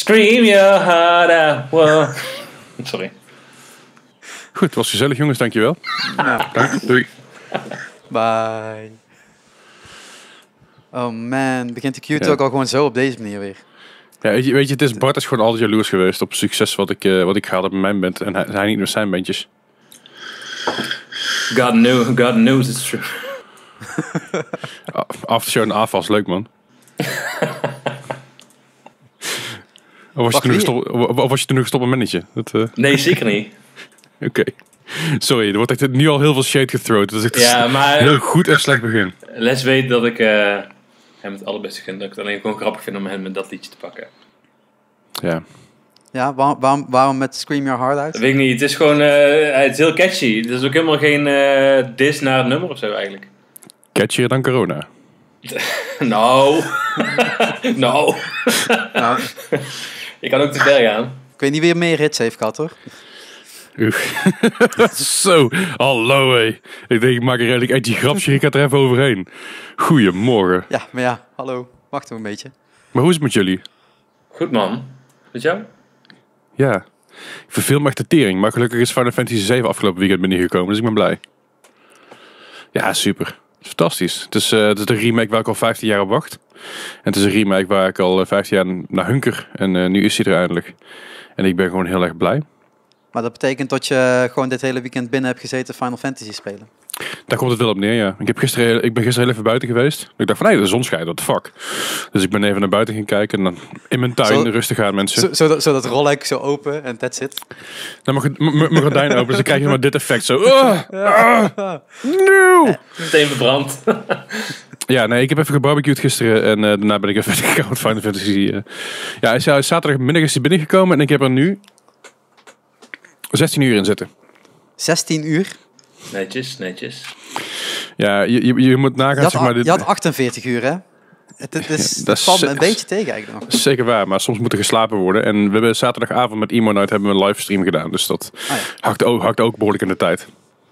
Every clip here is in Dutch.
Scream your heart out. Wow. Sorry. Goed, het was gezellig jongens, dankjewel. Dank, doei. Bye. Oh man, begint de Q ook al gewoon zo op deze manier weer. Ja, weet je, het is Bart is gewoon altijd jaloers geweest op het succes wat ik gehaald heb met mijn band. En hij niet met zijn bandjes. God knows it's true. Aftershow en AFAS, leuk man. Of was je toen nog gestopt met mannetje? Nee, zeker niet. Oké. Sorry, er wordt echt nu al heel veel shade gethrowd. Dat is echt maar heel goed en slecht begin. Les weet dat ik hem het allerbeste vind. Dat ik het alleen gewoon grappig vind om hem met dat liedje te pakken. Ja. Ja, waarom met Scream Your Heart Out? Dat weet ik niet. Het is gewoon het is heel catchy. Het is ook helemaal geen diss naar het nummer of zo eigenlijk. Catchier dan corona. No. No. Je kan ook te ver gaan. Ik weet niet wie er meer hits heeft gehad hoor. Zo, hallo hé. Ik denk ik maak een redelijk edgy grapje, ik ga er even overheen. Goedemorgen. Ja, maar ja, hallo. Wacht even een beetje. Maar hoe is het met jullie? Goed man. Met jou? Ja. Ik verveel me echt de tering, maar gelukkig is Final Fantasy 7 afgelopen weekend binnengekomen, dus ik ben blij. Ja, super. Het is fantastisch. Het is de remake waar ik al 15 jaar op wacht. En het is een remake waar ik al 15 jaar naar hunker. En nu is hij er eindelijk. En ik ben gewoon heel erg blij. Maar dat betekent dat je gewoon dit hele weekend binnen hebt gezeten Final Fantasy spelen. Daar komt het wel op neer, ja. Ik ben gisteren heel even buiten geweest. Ik dacht van, nee, de zon schijnt, what the fuck. Dus ik ben even naar buiten gaan kijken. En dan in mijn tuin rustig aan, mensen. Zodat Rollek zo open en that's it. Dan mag mijn gordijn open, dus dan krijg je maar dit effect. Zo, no! Meteen verbrand. Ja, nee, ik heb even gebarbecued gisteren. En daarna ben ik even verder gegaan met Final Fantasy. Ja, zaterdagmiddag is hij binnengekomen. En ik heb er nu 16 uur in zitten. 16 uur? Netjes. Ja, je moet nagaan, zeg maar... Je had 48 uur, hè? Het valt me een beetje tegen eigenlijk nog. Zeker waar, maar soms moet er geslapen worden. En we hebben zaterdagavond met Emo Night hebben we een livestream gedaan. Dus dat hakt ook behoorlijk in de tijd.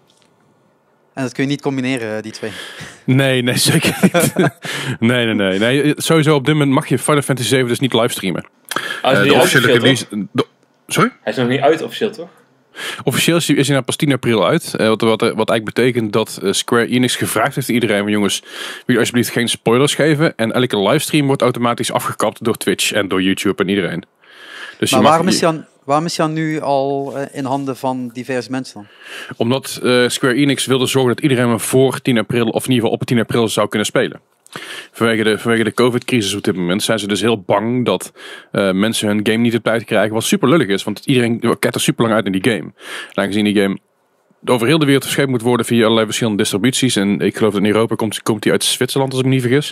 En dat kun je niet combineren, die twee? Nee, zeker niet. Nee. Sowieso op dit moment mag je Final Fantasy 7 dus niet livestreamen. De officiële release... Sorry? Hij is nog niet uit officieel, toch? Officieel is hij nou pas 10 april uit. Wat eigenlijk betekent dat Square Enix gevraagd heeft aan iedereen van jongens, wil je alsjeblieft geen spoilers geven. En elke livestream wordt automatisch afgekapt door Twitch en door YouTube en iedereen. Dus maar waarom is hij dan nu al in handen van diverse mensen dan? Omdat Square Enix wilde zorgen dat iedereen hem voor 10 april, of in ieder geval op 10 april zou kunnen spelen. Vanwege de COVID-crisis op dit moment zijn ze dus heel bang dat mensen hun game niet op tijd krijgen. Wat super lullig is, want iedereen kijkt er super lang uit naar die game. En aangezien die game over heel de wereld verscheept moet worden via allerlei verschillende distributies. En ik geloof dat in Europa komt die uit Zwitserland, als ik me niet vergis.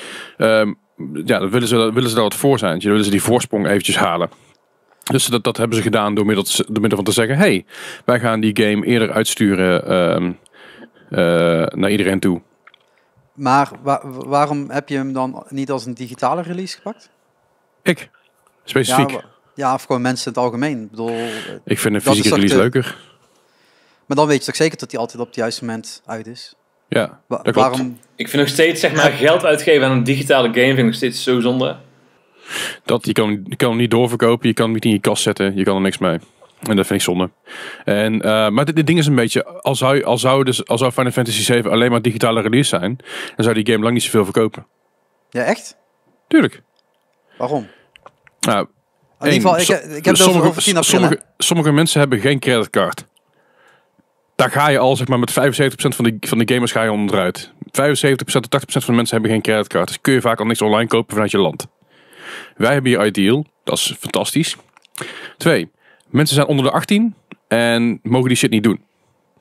Dan willen ze daar wat voor zijn. Dan willen ze die voorsprong eventjes halen. Dus dat hebben ze gedaan door middel van te zeggen, hey, wij gaan die game eerder uitsturen naar iedereen toe. Maar waarom heb je hem dan niet als een digitale release gepakt? Ik? Specifiek? Ja, of gewoon mensen in het algemeen. Ik bedoel, ik vind een fysieke release leuker. Maar dan weet je toch zeker dat die altijd op het juiste moment uit is? Ja, waarom? Ik vind nog steeds, zeg maar, geld uitgeven aan een digitale game vind ik nog steeds zo zonde. Je kan hem niet doorverkopen, je kan hem niet in je kast zetten, je kan er niks mee. En dat vind ik zonde. Maar dit ding is een beetje, al zou Final Fantasy 7 alleen maar digitale release zijn, dan zou die game lang niet zoveel verkopen. Ja, echt? Tuurlijk. Waarom? Nou, in ieder geval, ik heb het over 10 april. Sommige mensen hebben geen creditcard. Daar ga je al, zeg maar, met 75% van de gamers ga je onderuit. 75% tot 80% van de mensen hebben geen creditcard. Dus kun je vaak al niks online kopen vanuit je land. Wij hebben hier Ideal. Dat is fantastisch. 2. Mensen zijn onder de 18 en mogen die shit niet doen.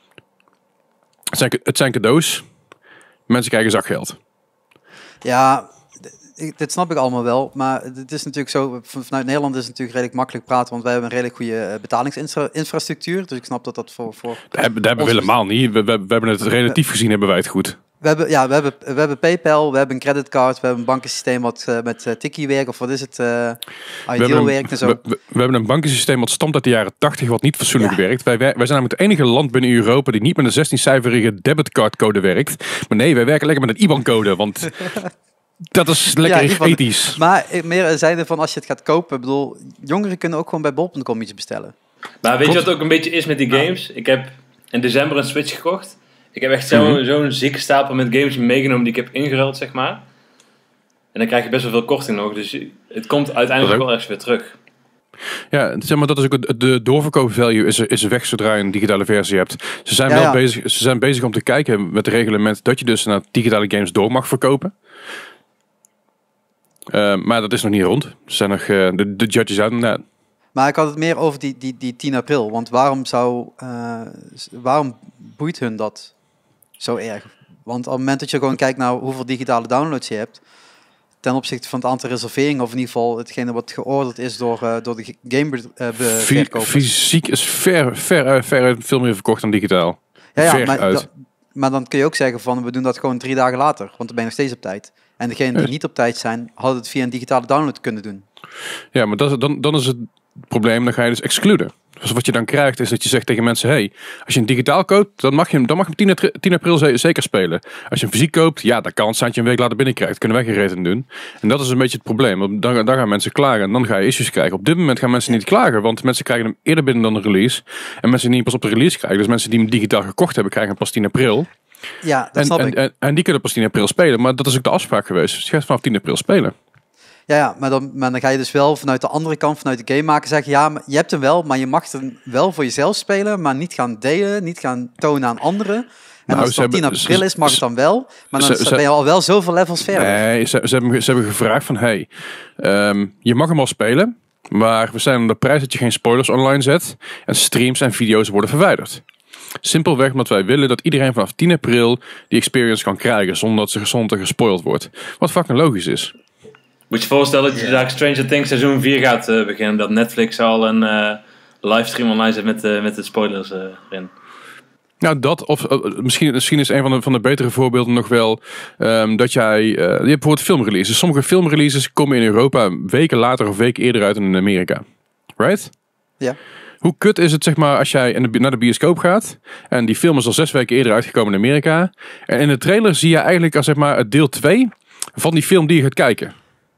Het zijn cadeaus. Mensen krijgen zakgeld. Ja, dit snap ik allemaal wel. Maar het is natuurlijk zo, vanuit Nederland is het natuurlijk redelijk makkelijk praten, want wij hebben een redelijk goede betalingsinfrastructuur. Dus ik snap dat voor dat hebben we helemaal niet. We hebben het relatief gezien, hebben wij het goed. We hebben PayPal, we hebben een creditcard, we hebben een bankensysteem wat met Tiki werkt, of wat is het, Ideal werkt en zo. We hebben een bankensysteem wat stamt uit de jaren 80, wat niet fatsoenlijk werkt. Wij zijn namelijk het enige land binnen Europa die niet met een 16-cijferige debitcardcode werkt. Maar nee, wij werken lekker met een IBAN-code, want Dat is Ja, in lekker ieder geval- ethisch. Maar meer zijde van als je het gaat kopen, ik bedoel, jongeren kunnen ook gewoon bij bol.com iets bestellen. Maar weet je Klopt. wat ook een beetje is met die games? Ik heb in december een Switch gekocht. Ik heb echt Mhm. zo'n zieke stapel met games meegenomen die ik heb ingeruild, zeg maar. En dan krijg je best wel veel korting nog. Dus het komt uiteindelijk Dat ook. wel ergens weer terug. Ja, zeg maar, dat is ook de doorverkoopvalue is weg zodra je een digitale versie hebt. Ze zijn Ja, wel ja. bezig, ze zijn bezig om te kijken met het reglement dat je dus naar digitale games door mag verkopen. Maar dat is nog niet rond. Ze zijn nog de judges uit. Nou, Maar ik had het meer over die 10 april. Want waarom boeit hun dat zo erg? Want op het moment dat je gewoon kijkt naar hoeveel digitale downloads je hebt, ten opzichte van het aantal reserveringen, of in ieder geval hetgene wat georderd is door de gameverkopers. fysiek is ver uit veel meer verkocht dan digitaal. Ja, ver maar, uit. maar dan kun je ook zeggen van we doen dat gewoon 3 dagen later, want dan ben je nog steeds op tijd. En degenen die Ja. niet op tijd zijn, hadden het via een digitale download kunnen doen. Ja, maar dan is het probleem, dan ga je dus excluden. Dus wat je dan krijgt is dat je zegt tegen mensen, hey, als je een digitaal koopt, dan mag je hem 10 april zeker spelen. Als je hem fysiek koopt, ja, dan kan het zijn dat je een week later binnenkrijgt. Kunnen wij geen reden doen. En dat is een beetje het probleem. Want dan gaan mensen klagen en dan ga je issues krijgen. Op dit moment gaan mensen niet klagen, want mensen krijgen hem eerder binnen dan de release. En mensen die niet pas op de release krijgen, dus mensen die hem digitaal gekocht hebben, krijgen hem pas 10 april. Ja, dat snap ik. En die kunnen pas 10 april spelen, maar dat is ook de afspraak geweest. Dus je gaat vanaf 10 april spelen. Ja, maar dan ga je dus wel vanuit de andere kant, vanuit de game maken, zeggen ja, maar je hebt hem wel, maar je mag hem wel voor jezelf spelen, maar niet gaan delen, niet gaan tonen aan anderen. En Nou, als het dan 10 april is, mag het dan wel, maar dan ze- ben je al wel zoveel levels verder. Nee, ze hebben gevraagd van, hey, je mag hem al spelen, maar we zijn op de prijs dat je geen spoilers online zet en streams en video's worden verwijderd. Simpelweg omdat wij willen dat iedereen vanaf 10 april die experience kan krijgen zonder dat ze gezond gespoild wordt. Wat fucking logisch is. Moet je voorstellen dat je daar Stranger Things seizoen 4 gaat beginnen. Dat Netflix al een livestream online zet met de spoilers erin. Nou, dat of misschien is een van de betere voorbeelden nog wel dat je hebt bijvoorbeeld filmreleases. Sommige filmreleases komen in Europa weken later of weken eerder uit dan in Amerika. Right? Ja. Hoe kut is het, zeg maar, als jij naar de bioscoop gaat en die film is al 6 weken eerder uitgekomen in Amerika. En in de trailer zie je eigenlijk als, zeg maar, het deel 2 van die film die je gaat kijken.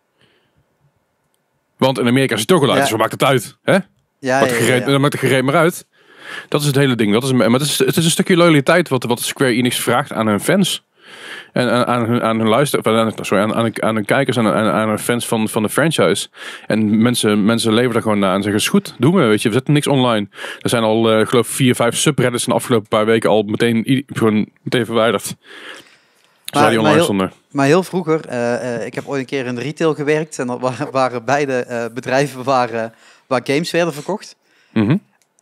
Want in Amerika is het toch al uit, Ja. dus wat maakt het uit? Hè? Ja, Dan maakt het gereed maar uit. Dat is het hele ding. Maar het is een stukje loyaliteit wat Square Enix vraagt aan hun fans. En aan hun aan hun kijkers en aan hun fans van de franchise. En mensen leveren er gewoon na en zeggen, is goed, doen we, weet je. We zetten niks online. Er zijn al, geloof ik, 4-5 subreddits in de afgelopen paar weken al meteen verwijderd. Zoals die online stonden. Maar heel vroeger, ik heb ooit een keer in de retail gewerkt en dat waren beide bedrijven waar games werden verkocht. Mhm.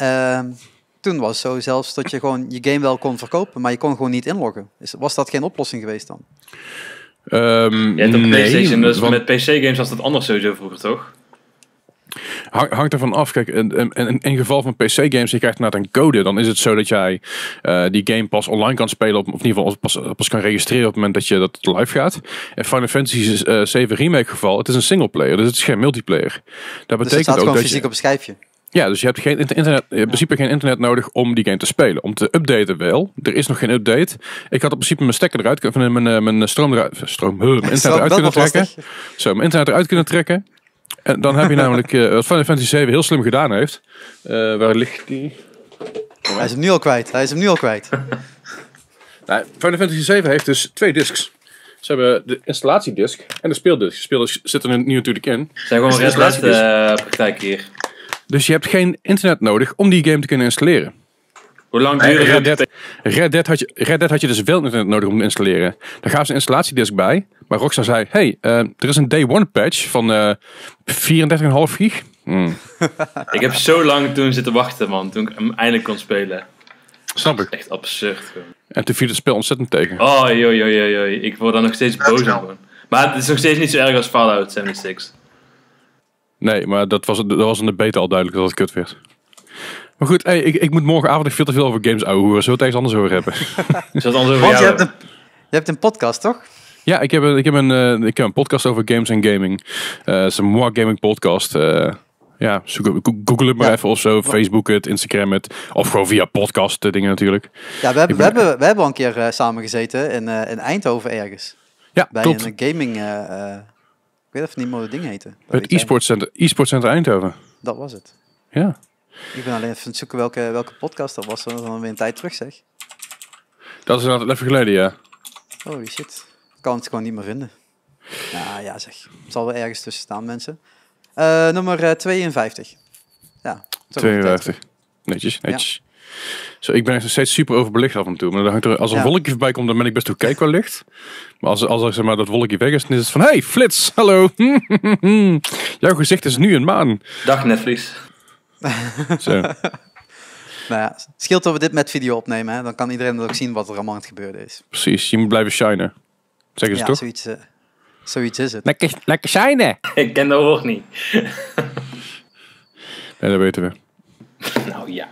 Toen was het zo zelfs dat je gewoon je game wel kon verkopen, maar je kon gewoon niet inloggen. Was dat geen oplossing geweest dan? Je hebt ook PlayStation, dus want- met PC-games was dat anders sowieso vroeger, toch? Hangt ervan af. Kijk, in geval van PC-games, je krijgt inderdaad een code. Dan is het zo dat jij die game pas online kan spelen. Of in ieder geval pas kan registreren op het moment dat je dat live gaat. In Final Fantasy 7 Remake geval, het is een singleplayer. Dus het is geen multiplayer. Dat Dus het betekent staat ook gewoon dat fysiek op een schijfje. ja, dus je hebt geen internet, in principe geen internet nodig om die game te spelen. Om te updaten wel. Er is nog geen update. Ik had in principe mijn stekker eruit, mijn stroom eruit, mijn internet eruit kunnen trekken. Zo, mijn internet eruit kunnen trekken. En dan heb je namelijk wat Final Fantasy 7 heel slim gedaan heeft. Waar ligt die? Hij is hem nu al kwijt. Nou, Final Fantasy 7 heeft dus 2 discs. Ze hebben de installatiedisc en de speeldisc. De speeldisc zit er nu natuurlijk in. Het zijn gewoon Dus Red de Dead praktijk hier. Dus je hebt geen internet nodig om die game te kunnen installeren. Hoe lang duurde het? Red Dead had je dus wel internet nodig om te installeren. Daar gaven ze een installatiedisk bij. Maar Rockstar zei, hey, er is een day one patch van 34,5 gig. Ik heb zo lang toen zitten wachten, man. Toen ik hem eindelijk kon spelen. Snap ik. Echt absurd, gewoon. En toen viel het spel ontzettend tegen. Oh, joi. Ik word daar nog steeds boos om, gewoon. Maar het is nog steeds niet zo erg als Fallout 76. Nee, maar dat was in de beta al duidelijk dat het kut werd. Maar goed, hey, ik moet morgenavond veel te veel over games ouwehoeren. Zullen we het ergens anders over hebben? Is dat anders over Want jou? je hebt een podcast, toch? Ja, ik heb een podcast over games en gaming. Het is een Moi Gaming podcast. Ja, google het maar Ja. even of zo. Facebook het, Instagram het. Of gewoon via podcast dingen natuurlijk. Ja, we hebben al een keer samen gezeten in Eindhoven ergens. Ja, bij klopt. een gaming... ik weet even niet meer hoe het ding heette. Dat Het weet jij. e-sport center Eindhoven. Dat was het. Ja. Ik ben alleen even aan het zoeken welke podcast dat was. Dat is dan weer een tijd terug, zeg. Dat is inderdaad even geleden, ja. Holy shit. Ik kan het gewoon niet meer vinden. Nou ja, zeg. Het zal wel ergens tussen staan, mensen. Nummer 52. Ja. zo wordt het 52. Netjes. Zo, ik ben echt nog steeds super overbelicht af en toe. Maar dan hangt er, als er een wolkje voorbij komt, dan ben ik best oké qua licht. Maar als er zeg maar, dat wolkje weg is, dan is het van... Hey, flits, hallo. Jouw gezicht is nu een maan. Dag Netflix. Zo. Nou ja, het scheelt dat we dit met video opnemen. Hè? Dan kan iedereen ook zien wat er allemaal aan het gebeuren is. Precies, je moet blijven shinen. Zeggen ze Ja, toch? zoiets is het. Lekker shinen. Ik ken dat woord niet. Nee, dat weten we. Nou ja.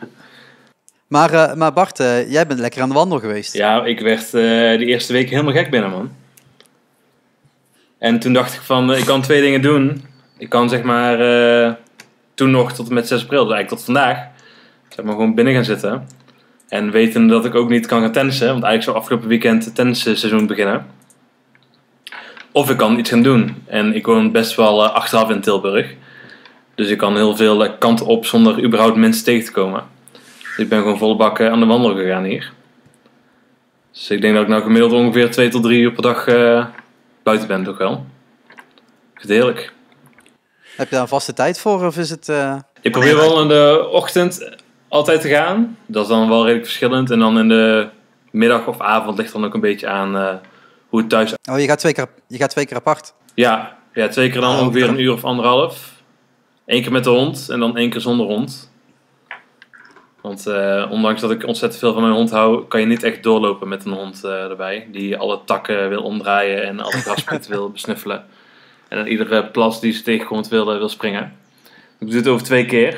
Maar Bart, jij bent lekker aan de wandel geweest. Ja, ik werd de eerste week helemaal gek binnen, man. En toen dacht ik van, ik kan 2 dingen doen. Ik kan zeg maar, toen nog tot en met 6 april, dus eigenlijk tot vandaag, zeg maar gewoon binnen gaan zitten. En weten dat ik ook niet kan gaan tennissen, want eigenlijk zou afgelopen weekend het tennisseizoen beginnen. Of ik kan iets gaan doen. En ik woon best wel achteraf in Tilburg. Dus ik kan heel veel kanten op zonder überhaupt mensen tegen te komen. Dus ik ben gewoon volle bak aan de wandel gegaan hier. Dus ik denk dat ik nou gemiddeld ongeveer 2 tot 3 uur per dag buiten ben, toch wel. Ik vind het heerlijk. Heb je daar een vaste tijd voor? Of is het... Ik probeer wel in de ochtend altijd te gaan. Dat is dan wel redelijk verschillend. En dan in de middag of avond ligt dan ook een beetje aan hoe het thuis... Oh, je gaat 2 keer apart. Ja, 2 keer dan ongeveer een uur of 1,5. 1 keer met de hond en dan 1 keer zonder hond. Want ondanks dat ik ontzettend veel van mijn hond hou, kan je niet echt doorlopen met een hond erbij. Die alle takken wil omdraaien en alle graspit wil besnuffelen. En dan iedere plas die ze tegenkomt wil springen. Ik doe dit over 2 keer.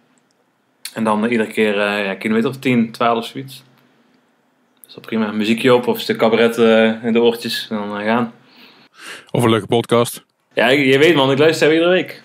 En dan iedere keer kilometer of 10, 12 zoiets. Dat is wel prima. Muziekje op of een stuk cabaret in de oortjes en dan gaan. Of een leuke podcast. Ja, je weet man, ik luister iedere week.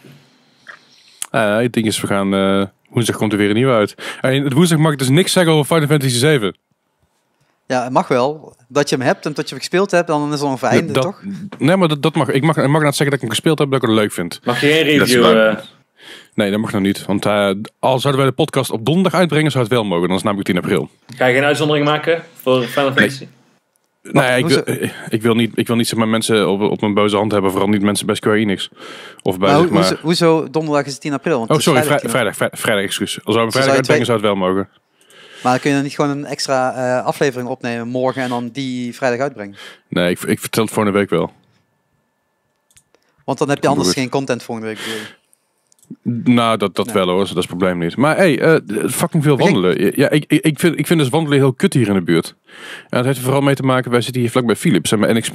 Het ding is, we gaan... woensdag komt er weer een nieuwe uit. En woensdag mag ik dus niks zeggen over Final Fantasy 7. Ja, het mag wel. Dat je hem hebt en dat je hem gespeeld hebt, dan is het ongeveer einde, toch? Nee, maar dat mag. Ik mag net zeggen dat ik hem gespeeld heb, dat ik het leuk vind. Mag je geen review? Nee, dat mag nog niet. Want al zouden wij de podcast op donderdag uitbrengen, zou het wel mogen. Dan is het namelijk 10 april. Ga je geen uitzondering maken voor Final Fantasy? Nee, ik wil niet zeg maar, mensen op mijn boze hand hebben. Vooral niet mensen bij Square Enix. Of bij, Nou, zeg maar... hoezo donderdag is het 10 april? Want het is Vrijdag, excuus. Als we hem vrijdag uitbrengen, zou het wel mogen. Maar dan kun je dan niet gewoon een extra aflevering opnemen morgen en dan die vrijdag uitbrengen? Nee, ik vertel het volgende week wel. Want dan heb je anders geen content volgende week, bedoel je? Nou, dat wel hoor, dat is het probleem niet. Maar hey, fucking veel wandelen. Ja, ik vind dus wandelen heel kut hier in de buurt. En dat heeft er vooral mee te maken, wij zitten hier vlakbij Philips en bij NXP.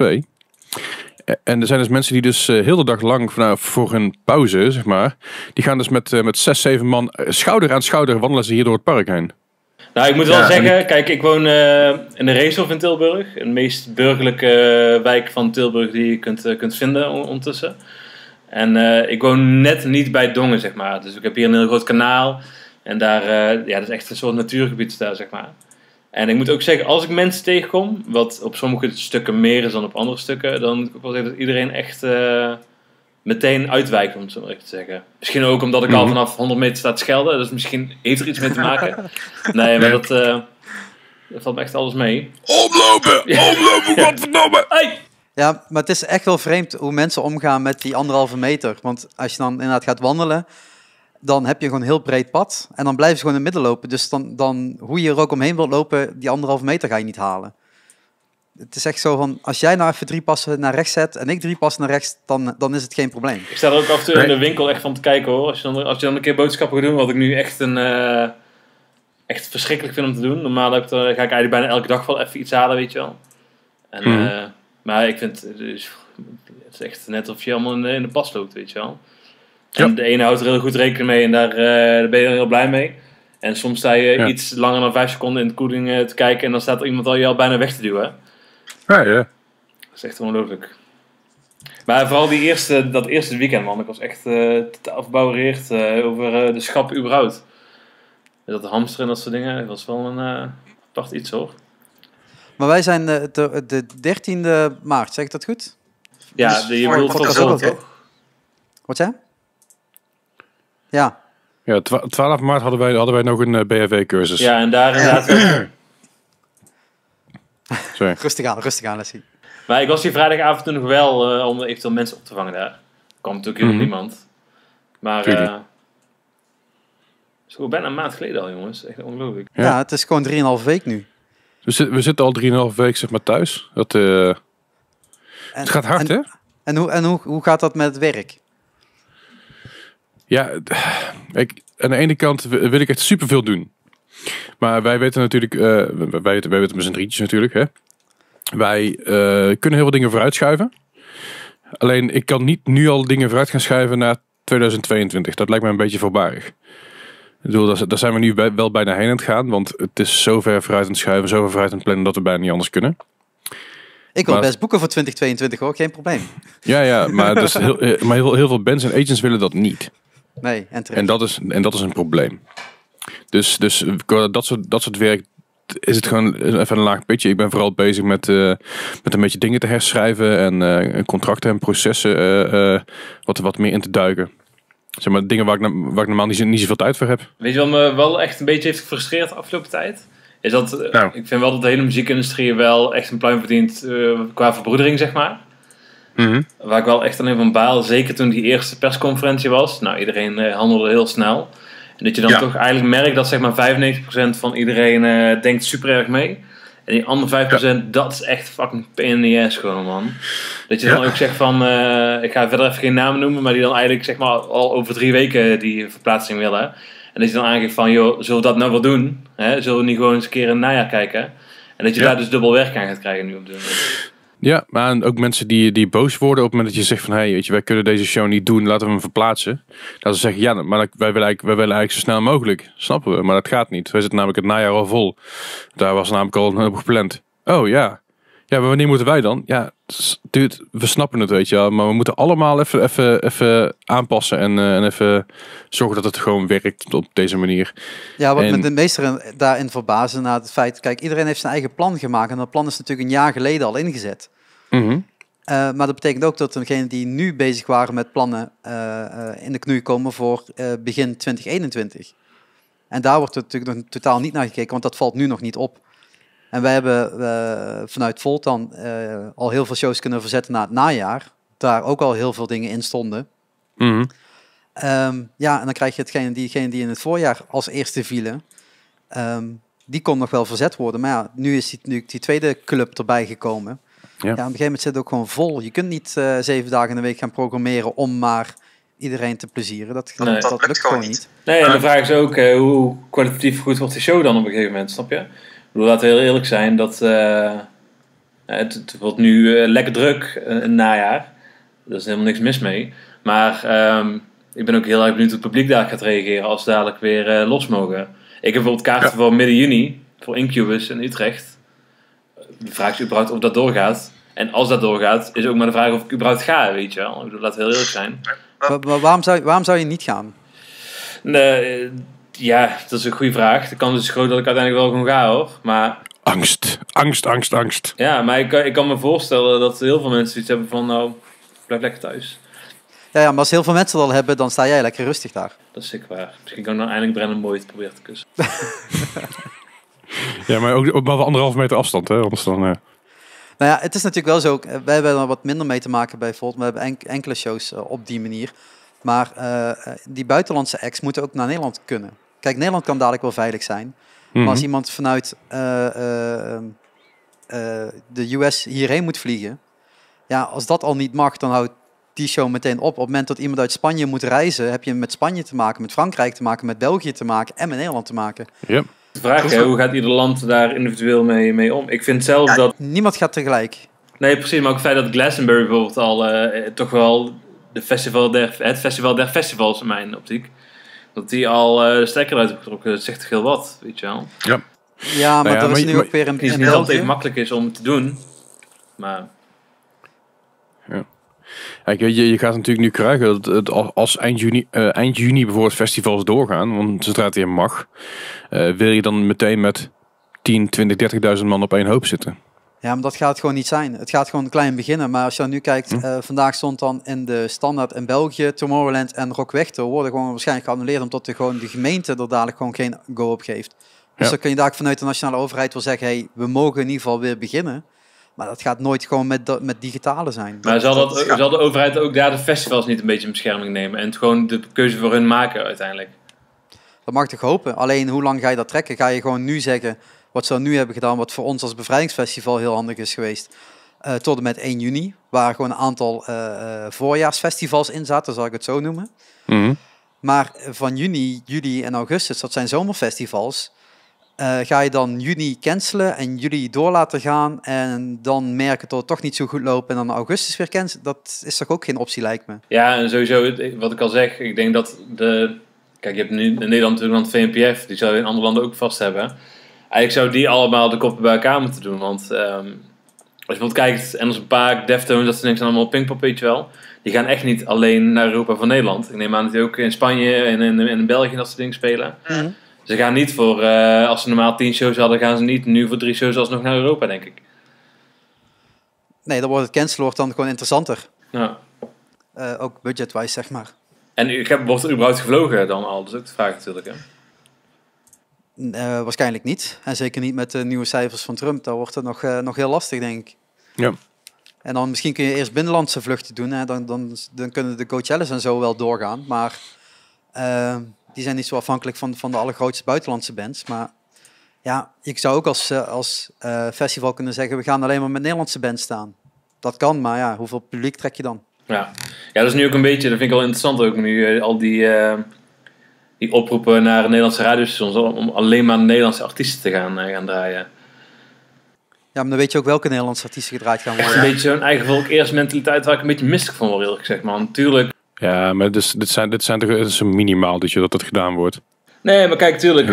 En er zijn dus mensen die dus heel de dag lang voor hun pauze, zeg maar, die gaan dus met 6, 7 man schouder aan schouder wandelen ze hier door het park heen. Nou, ik moet wel zeggen, kijk, ik woon in de Reeshof in Tilburg. De meest burgerlijke wijk van Tilburg die je kunt vinden ondertussen. En ik woon net niet bij Dongen, zeg maar. Dus ik heb hier een heel groot kanaal. En daar, dat is echt een soort natuurgebied daar, zeg maar. En ik moet ook zeggen, als ik mensen tegenkom, wat op sommige stukken meer is dan op andere stukken, dan moet ik wel zeggen dat iedereen echt meteen uitwijkt, om het zo maar even te zeggen. Misschien ook omdat ik al vanaf 100 meter sta te schelden, dus misschien heeft er iets mee te maken. Nee, maar dat valt me echt alles mee. Omlopen, godverdomme! Hey! Ja, maar het is echt wel vreemd hoe mensen omgaan met die 1,5 meter. Want als je dan inderdaad gaat wandelen, dan heb je gewoon een heel breed pad. En dan blijven ze gewoon in het midden lopen. Dus dan hoe je er ook omheen wilt lopen, die 1,5 meter ga je niet halen. Het is echt zo van, als jij nou even 3 passen naar rechts zet en ik 3 passen naar rechts, dan is het geen probleem. Ik sta er ook af en toe in de winkel echt van te kijken hoor. Als je dan een keer boodschappen gaat doen, wat ik nu echt echt verschrikkelijk vind om te doen. Normaal ga ik eigenlijk bijna elke dag wel even iets halen, weet je wel. En, maar ik vind het is echt net of je allemaal in de pas loopt, weet je wel. En de ene houdt er heel goed rekening mee en daar ben je heel blij mee. En soms sta je iets langer dan 5 seconden in de koeling te kijken en dan staat er iemand al je al bijna weg te duwen. Ja. Dat is echt ongelooflijk. Maar vooral dat eerste weekend, man. Ik was echt totaal verbouwereerd over de schap überhaupt. Dat hamsteren en dat soort dingen, dat was wel een apart iets hoor. Maar wij zijn de 13e maart, zeg ik dat goed? Ja, Dus je bedoelt podcast van ook, vol, hè? toch? Wat zei je? Ja. Ja, 12 maart hadden wij nog een BHV-cursus. Ja, en daar inderdaad... Sorry. Rustig aan, Leslie. Maar ik was hier vrijdagavond toen nog wel om eventueel mensen op te vangen daar. Er kwam natuurlijk helemaal niemand. Maar zo bijna een maand geleden al, jongens. Echt ongelooflijk. Ja, het is gewoon 3,5 week nu. We zitten al 3,5 weken zeg maar thuis. Het gaat hard, hè? En hoe gaat dat met het werk? Ja, aan de ene kant wil ik echt superveel doen. Maar wij weten natuurlijk, wij weten met z'n drietjes natuurlijk, hè. Wij kunnen heel veel dingen vooruitschuiven. Alleen ik kan niet nu al dingen vooruit gaan schuiven naar 2022. Dat lijkt me een beetje voorbarig. Ik bedoel, daar zijn we nu wel bijna heen aan het gaan. Want het is zo ver vooruit aan het schuiven, zo ver vooruit aan het plannen dat we bijna niet anders kunnen. Ik wil best boeken voor 2022 hoor, geen probleem. Ja, maar, dus heel veel bands en agents willen dat niet. Nee, en terecht. En dat is een probleem. Dus dat soort werk is het gewoon even een laag pitje. Ik ben vooral bezig met een beetje dingen te herschrijven en contracten en processen wat meer in te duiken. Zeg maar dingen waar ik normaal niet zoveel tijd voor heb. Weet je wat me wel echt een beetje heeft gefrustreerd de afgelopen tijd? Is dat, ik vind wel dat de hele muziekindustrie wel echt een pluim verdient qua verbroedering, zeg maar. Mm-hmm. Waar ik wel echt alleen van baal, zeker toen die eerste persconferentie was. Nou, iedereen handelde heel snel. En dat je dan toch eigenlijk merkt dat zeg maar 95% van iedereen denkt super erg mee. En die andere 5%, dat is echt fucking pain in the ass gewoon, man. Dat je dan ook zegt van, ik ga verder even geen namen noemen, maar die dan eigenlijk zeg maar al over 3 weken die verplaatsing willen. En dat je dan aangeeft van, joh, zullen we dat nou wel doen? Hè? Zullen we niet gewoon eens een keer een najaar kijken? En dat je daar dus dubbel werk aan gaat krijgen nu op dit moment. Ja, maar ook mensen die boos worden op het moment dat je zegt van, hey, weet je, wij kunnen deze show niet doen, laten we hem verplaatsen. Dat ze zeggen, ja, maar wij willen eigenlijk zo snel mogelijk. Snappen we, maar dat gaat niet. Wij zitten namelijk het najaar al vol. Daar was namelijk al een hoop gepland. Oh ja. Ja, maar wanneer moeten wij dan? Ja, dude, we snappen het, weet je wel. Maar we moeten allemaal even aanpassen en even zorgen dat het gewoon werkt op deze manier. Ja, wat me de meester daarin verbazen na het feit... Kijk, iedereen heeft zijn eigen plan gemaakt. En dat plan is natuurlijk een jaar geleden al ingezet. Mm-hmm. Maar dat betekent ook dat degenen die nu bezig waren met plannen in de knoei komen voor begin 2021. En daar wordt natuurlijk nog totaal niet naar gekeken, want dat valt nu nog niet op. En wij hebben vanuit Volt dan al heel veel shows kunnen verzetten naar het najaar. Daar ook al heel veel dingen in stonden. Mm-hmm. Ja, en dan krijg je diegene die in het voorjaar als eerste vielen. Die kon nog wel verzet worden. Maar ja, nu is die tweede club erbij gekomen. Ja, op een gegeven moment zit het ook gewoon vol. Je kunt niet 7 dagen in de week gaan programmeren om maar iedereen te plezieren. Dat lukt gewoon niet. Nee, en de vraag is ook hoe kwalitatief goed wordt de show dan op een gegeven moment, snap je? Ik bedoel, laten we heel eerlijk zijn, dat het wordt nu lekker druk, een najaar. Daar is helemaal niks mis mee. Maar ik ben ook heel erg benieuwd hoe het publiek daar gaat reageren als ze dadelijk weer los mogen. Ik heb bijvoorbeeld kaarten voor midden juni, voor Incubus in Utrecht. De vraag is überhaupt of dat doorgaat. En als dat doorgaat, is ook maar de vraag of ik überhaupt ga, weet je wel. Ik bedoel, laten we heel eerlijk zijn. Maar waarom zou je niet gaan? Ja, dat is een goede vraag. De kans is groot dat ik uiteindelijk wel gewoon ga, hoor. Maar... Angst. Ja, maar ik kan me voorstellen dat heel veel mensen iets hebben van, nou, blijf lekker thuis. Ja, maar als heel veel mensen dat al hebben, dan sta jij lekker rustig daar. Dat is zeker waar. Misschien kan ik dan eindelijk Brennan Boyd proberen te kussen. Ja, maar ook op 1,5 meter afstand, hè? Anders dan... Nou ja, het is natuurlijk wel zo. Wij hebben er wat minder mee te maken bij Volt. We hebben enkele shows op die manier. Maar die buitenlandse acts moeten ook naar Nederland kunnen. Kijk, Nederland kan dadelijk wel veilig zijn. Mm-hmm. Maar als iemand vanuit de US hierheen moet vliegen... Ja, als dat al niet mag, dan houdt die show meteen op. Op het moment dat iemand uit Spanje moet reizen... heb je met Spanje te maken, met Frankrijk te maken... met België te maken en met Nederland te maken. Yep. De vraag is, hoe gaat ieder land daar individueel mee om? Ik vind zelf dat... Niemand gaat tegelijk. Nee, precies. Maar ook het feit dat Glastonbury bijvoorbeeld al toch wel het festival der festivals in mijn optiek. Dat die al de stekker uit heeft getrokken. Dat zegt toch heel wat, weet je wel. Ja. Ja, maar dat is nu ook weer in België. Het is niet altijd even makkelijk is om te doen. Maar... Ja. Kijk, je gaat natuurlijk nu krijgen dat als eind juni bijvoorbeeld festivals doorgaan, want zodra het weer mag, wil je dan meteen met 10, 20, 30.000 man op één hoop zitten. Ja, maar dat gaat het gewoon niet zijn. Het gaat gewoon klein beginnen. Maar als je dan nu kijkt, vandaag stond dan in de standaard in België, Tomorrowland en Rock Werchter worden gewoon waarschijnlijk geannuleerd omdat de gemeente er dadelijk gewoon geen go op geeft. Dus dan kun je daar vanuit de nationale overheid wel zeggen, hey, we mogen in ieder geval weer beginnen. Maar dat gaat nooit gewoon met digitale zijn. Maar zal de overheid ook daar de festivals niet een beetje in bescherming nemen en het gewoon de keuze voor hun maken uiteindelijk? Dat mag ik toch hopen. Alleen hoe lang ga je dat trekken? Ga je gewoon nu zeggen wat ze nu hebben gedaan, wat voor ons als bevrijdingsfestival heel handig is geweest, tot en met 1 juni, waar gewoon een aantal voorjaarsfestivals in zaten, zal ik het zo noemen. Mm-hmm. Maar van juni, juli en augustus, dat zijn zomerfestivals, ga je dan juni cancelen en juli door laten gaan en dan merken dat het toch niet zo goed loopt en dan augustus weer cancelen? Dat is toch ook geen optie, lijkt me. Ja, en sowieso, wat ik al zeg, ik denk dat kijk, je hebt nu in Nederland natuurlijk dan het VNPF, die zou je in andere landen ook vast hebben. Eigenlijk zou die allemaal de koppen bij elkaar moeten doen, want als je bijvoorbeeld kijkt, en als een paar Deftones, dat zijn allemaal Pinkpop, weet je wel, die gaan echt niet alleen naar Europa van Nederland. Ik neem aan dat die ook in Spanje en in België dat soort dingen spelen. Mm-hmm. Ze gaan niet voor, als ze normaal 10 shows hadden, gaan ze niet nu voor 3 shows alsnog naar Europa, denk ik. Nee, dan wordt het cancelen dan gewoon interessanter. Ja. Ook budget-wise, zeg maar. En wordt er überhaupt gevlogen dan al? Dat is ook de vraag natuurlijk, hè? Waarschijnlijk niet. En zeker niet met de nieuwe cijfers van Trump. Dat wordt het nog heel lastig, denk ik. Ja. En dan misschien kun je eerst binnenlandse vluchten doen. Hè. Dan kunnen de Coachella's en zo wel doorgaan. Maar die zijn niet zo afhankelijk van de allergrootste buitenlandse bands. Maar ja, ik zou ook als festival kunnen zeggen, we gaan alleen maar met Nederlandse bands staan. Dat kan, maar ja, hoeveel publiek trek je dan? Ja, dat is nu ook een beetje, dat vind ik wel interessant ook nu, al die oproepen naar Nederlandse radiostations om alleen maar Nederlandse artiesten te gaan draaien. Ja, maar dan weet je ook welke Nederlandse artiesten gedraaid gaan worden. Echt een beetje zo'n eigen volk eerst mentaliteit waar ik een beetje misselijk van word, eerlijk gezegd, man. Natuurlijk. Ja, maar dit zijn toch, het is minimaal dat gedaan wordt. Nee, maar kijk, tuurlijk.